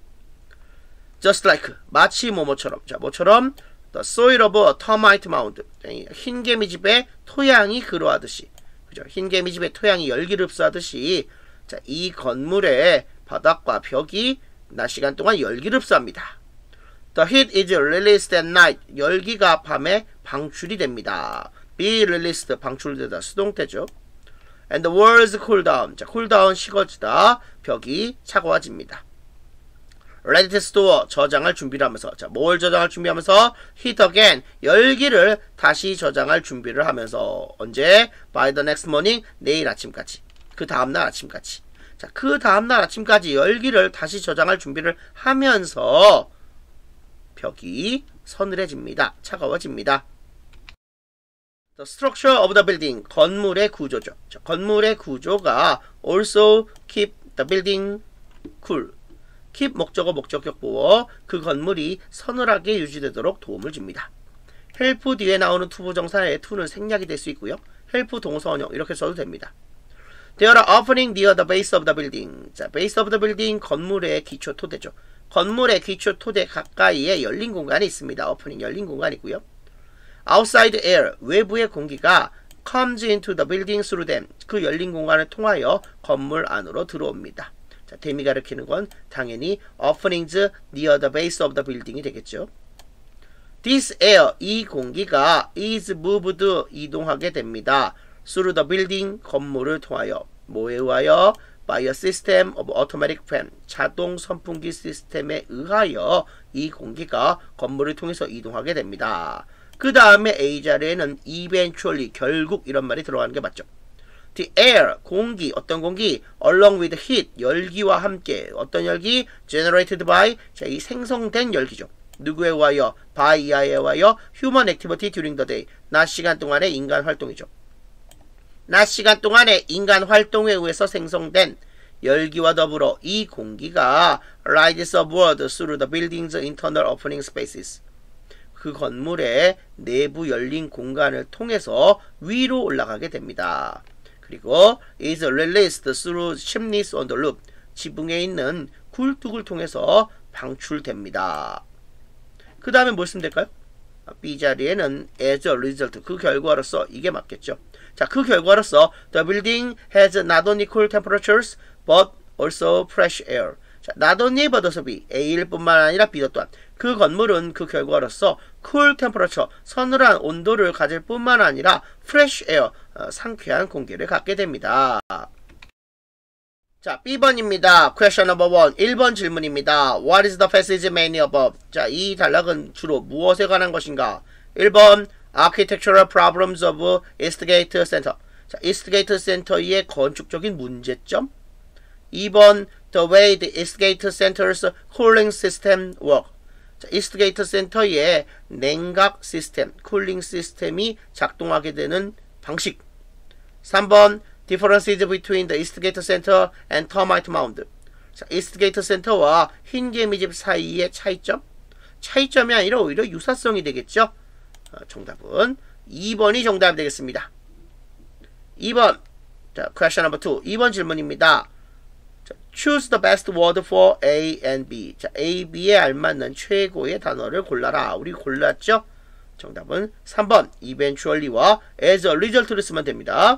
just like, 마치 뭐뭐처럼. 자, 뭐처럼 the soil of a termite mound. 흰 개미집의 토양이 그러하듯이. 그죠? 흰 개미집의 토양이 열기를 흡수하듯이 자, 이 건물의 바닥과 벽이 낮 시간 동안 열기를 흡수합니다. The heat is released at night. 열기가 밤에 방출이 됩니다. be released 방출되다 수동태죠. And the walls cool down. 자, cool down 식어지다. 벽이 차가워집니다. Ready to store 저장할 준비를 하면서 자, 뭘 저장할 준비하면서 heat again 열기를 다시 저장할 준비를 하면서 언제? By the next morning 내일 아침까지. 그 다음날 아침까지. 자, 그 다음날 아침까지 열기를 다시 저장할 준비를 하면서 벽이 서늘해집니다. 차가워집니다. The structure of the building. 건물의 구조죠. 자, 건물의 구조가 also keep the building cool. keep 목적어 목적격 보어 그 건물이 서늘하게 유지되도록 도움을 줍니다. help 뒤에 나오는 투부정사의 to는 생략이 될 수 있고요. help 동사 원형 이렇게 써도 됩니다. There are opening near the base of the building. 자, base of the building 건물의 기초 토대죠. 건물의 기초 토대 가까이에 열린 공간이 있습니다. 오프닝 열린 공간이고요. Outside air 외부의 공기가 comes into the building through them. 그 열린 공간을 통하여 건물 안으로 들어옵니다. 자, 댐이 가리키는 건 당연히 openings near the base of the building이 되겠죠. This air 이 공기가 is moved 이동하게 됩니다. through the building 건물을 통하여 뭐에 의하여? by a system of automatic fan 자동 선풍기 시스템에 의하여 이 공기가 건물을 통해서 이동하게 됩니다. 그 다음에 A 자리에는 eventually 결국 이런 말이 들어가는 게 맞죠. The air 공기 어떤 공기 along with heat 열기와 함께 어떤 열기 generated by 자, 이 생성된 열기죠. 누구에 의하여? by 이하에 의하여 human activity during the day 낮 시간 동안의 인간 활동이죠. 낮 시간 동안의 인간 활동에 의해서 생성된 열기와 더불어 이 공기가 rises upward through the building's internal opening spaces. 그 건물의 내부 열린 공간을 통해서 위로 올라가게 됩니다. 그리고 is released through chimneys on the roof. 지붕에 있는 굴뚝을 통해서 방출됩니다. 그 다음에 뭘 쓰면 될까요? B 자리에는 as a result 그 결과로서 이게 맞겠죠. 자, 그 결과로서 the building has not only cool temperatures but also fresh air. 자, not only but also B A일 뿐만 아니라 B도 또한 그 건물은 그 결과로서 cool temperature 서늘한 온도를 가질 뿐만 아니라 fresh air 어, 상쾌한 공기를 갖게 됩니다. 자, B번입니다. Question number one. 일 번 질문입니다. What is the passage mainly about? 자, 이 단락은 주로 무엇에 관한 것인가? 일 번 Architectural problems of Eastgate Center. 자, Eastgate Center의 건축적인 문제점. 이 번 The way the Eastgate Center's cooling system work. 자, Eastgate Center의 냉각 시스템, 쿨링 시스템이 작동하게 되는 방식. 삼 번 Differences between the Eastgate Center and Termite Mound. 자, Eastgate Center와 흰개미집 사이의 차이점. 차이점이 아니라 오히려 유사성이 되겠죠. 어, 정답은 이 번이 정답이 되겠습니다. 이 번. 자, question number two. 이 번 질문입니다. 자, choose the best word for A and B. 자, A, B에 알맞는 최고의 단어를 골라라. 우리 골랐죠? 정답은 삼 번. eventually와 as a result를 쓰면 됩니다.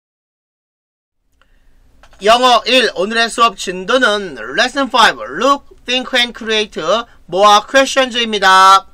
영어 일 오늘의 수업 진도는 Lesson 오 Look, Think and Create More Questions입니다.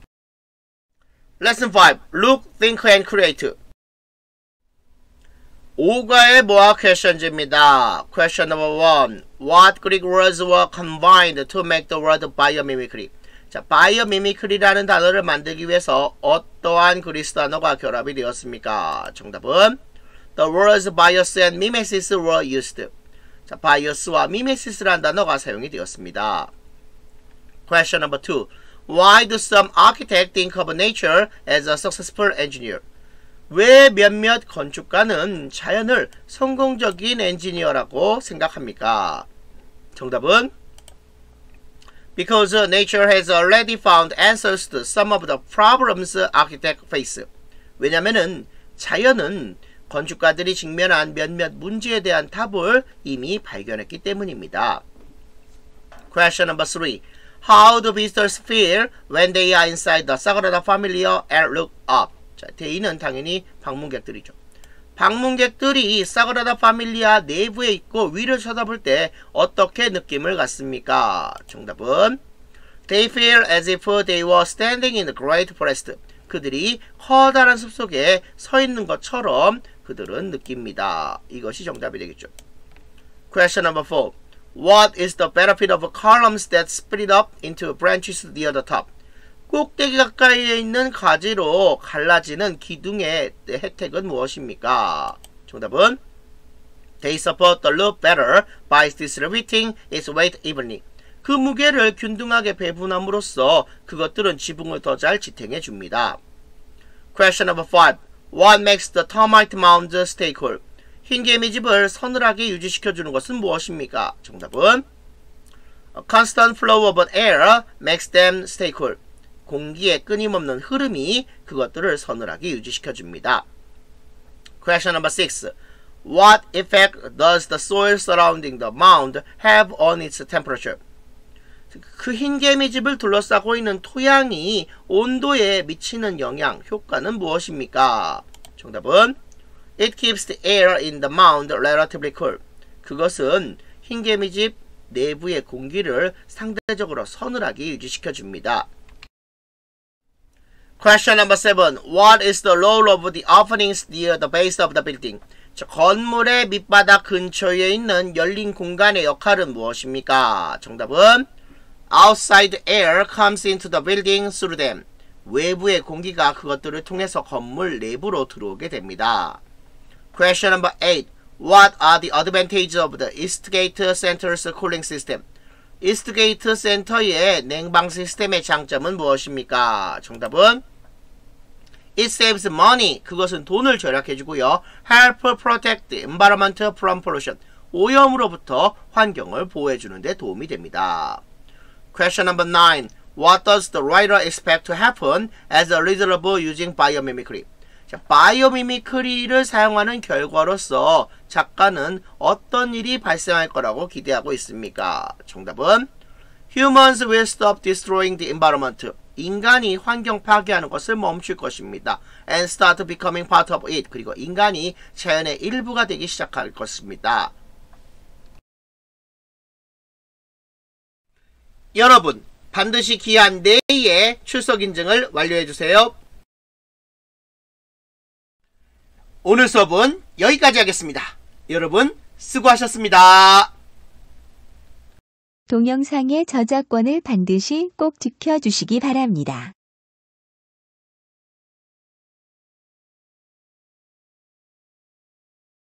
Lesson 오 Look, Think and Create 오과의 모아 퀘션즈입니다. Question number one. What Greek words were combined to make the word biomimicry? 자, biomimicry라는 단어를 만들기 위해서 어떠한 그리스 단어가 결합이 되었습니까? 정답은 The words bias and mimesis were used. 자, bias와 mimesis라는 단어가 사용이 되었습니다. Question number two. Why do some architects think of nature as a successful engineer? 왜 몇몇 건축가는 자연을 성공적인 엔지니어라고 생각합니까? 정답은 Because nature has already found answers to some of the problems architects face. 왜냐면은 자연은 건축가들이 직면한 몇몇 문제에 대한 답을 이미 발견했기 때문입니다. Question number three. How do visitors feel when they are inside the Sagrada Familia and look up? 자, 대인은 당연히 방문객들이죠. 방문객들이 사그라다 파밀리아 내부에 있고 위를 쳐다볼 때 어떻게 느낌을 갖습니까? 정답은 They feel as if they were standing in the Great Forest. 그들이 커다란 숲속에 서 있는 것처럼 그들은 느낍니다. 이것이 정답이 되겠죠. Question number four. What is the benefit of columns that split up into branches near the top? 꼭대기 가까이에 있는 가지로 갈라지는 기둥의 혜택은 무엇입니까? 정답은 They support the loop better by distributing its weight evenly. 그 무게를 균등하게 배분함으로써 그것들은 지붕을 더 잘 지탱해 줍니다. Question number five. What makes the termite mound stay cool? 흰 개미집을 서늘하게 유지시켜주는 것은 무엇입니까? 정답은 A constant flow of air makes them stay cool. 공기의 끊임없는 흐름이 그것들을 서늘하게 유지시켜줍니다. Question number six. What effect does the soil surrounding the mound have on its temperature? 그 흰개미집을 둘러싸고 있는 토양이 온도에 미치는 영향, 효과는 무엇입니까? 정답은 It keeps the air in the mound relatively cool. 그것은 흰개미집 내부의 공기를 상대적으로 서늘하게 유지시켜줍니다. Question number seven. What is the role of the openings near the base of the building? 저 건물의 밑바닥 근처에 있는 열린 공간의 역할은 무엇입니까? 정답은 Outside air comes into the building through them. 외부의 공기가 그것들을 통해서 건물 내부로 들어오게 됩니다. Question number eight. What are the advantages of the Eastgate Center's cooling system? 이스트게이트 센터의 냉방 시스템의 장점은 무엇입니까? 정답은 It saves money. 그것은 돈을 절약해주고요. Help protect the environment from pollution. 오염으로부터 환경을 보호해주는 데 도움이 됩니다. Question number nine. What does the writer expect to happen as a result of using biomimicry? 자, 바이오미미크리를 사용하는 결과로서 작가는 어떤 일이 발생할 거라고 기대하고 있습니까? 정답은 Humans will stop destroying the environment. 인간이 환경 파괴하는 것을 멈출 것입니다. And start becoming part of it. 그리고 인간이 자연의 일부가 되기 시작할 것입니다. 여러분, 반드시 기한 내에 출석 인증을 완료해주세요. 오늘 수업은 여기까지 하겠습니다. 여러분, 수고하셨습니다. 동영상의 저작권을 반드시 꼭 지켜주시기 바랍니다.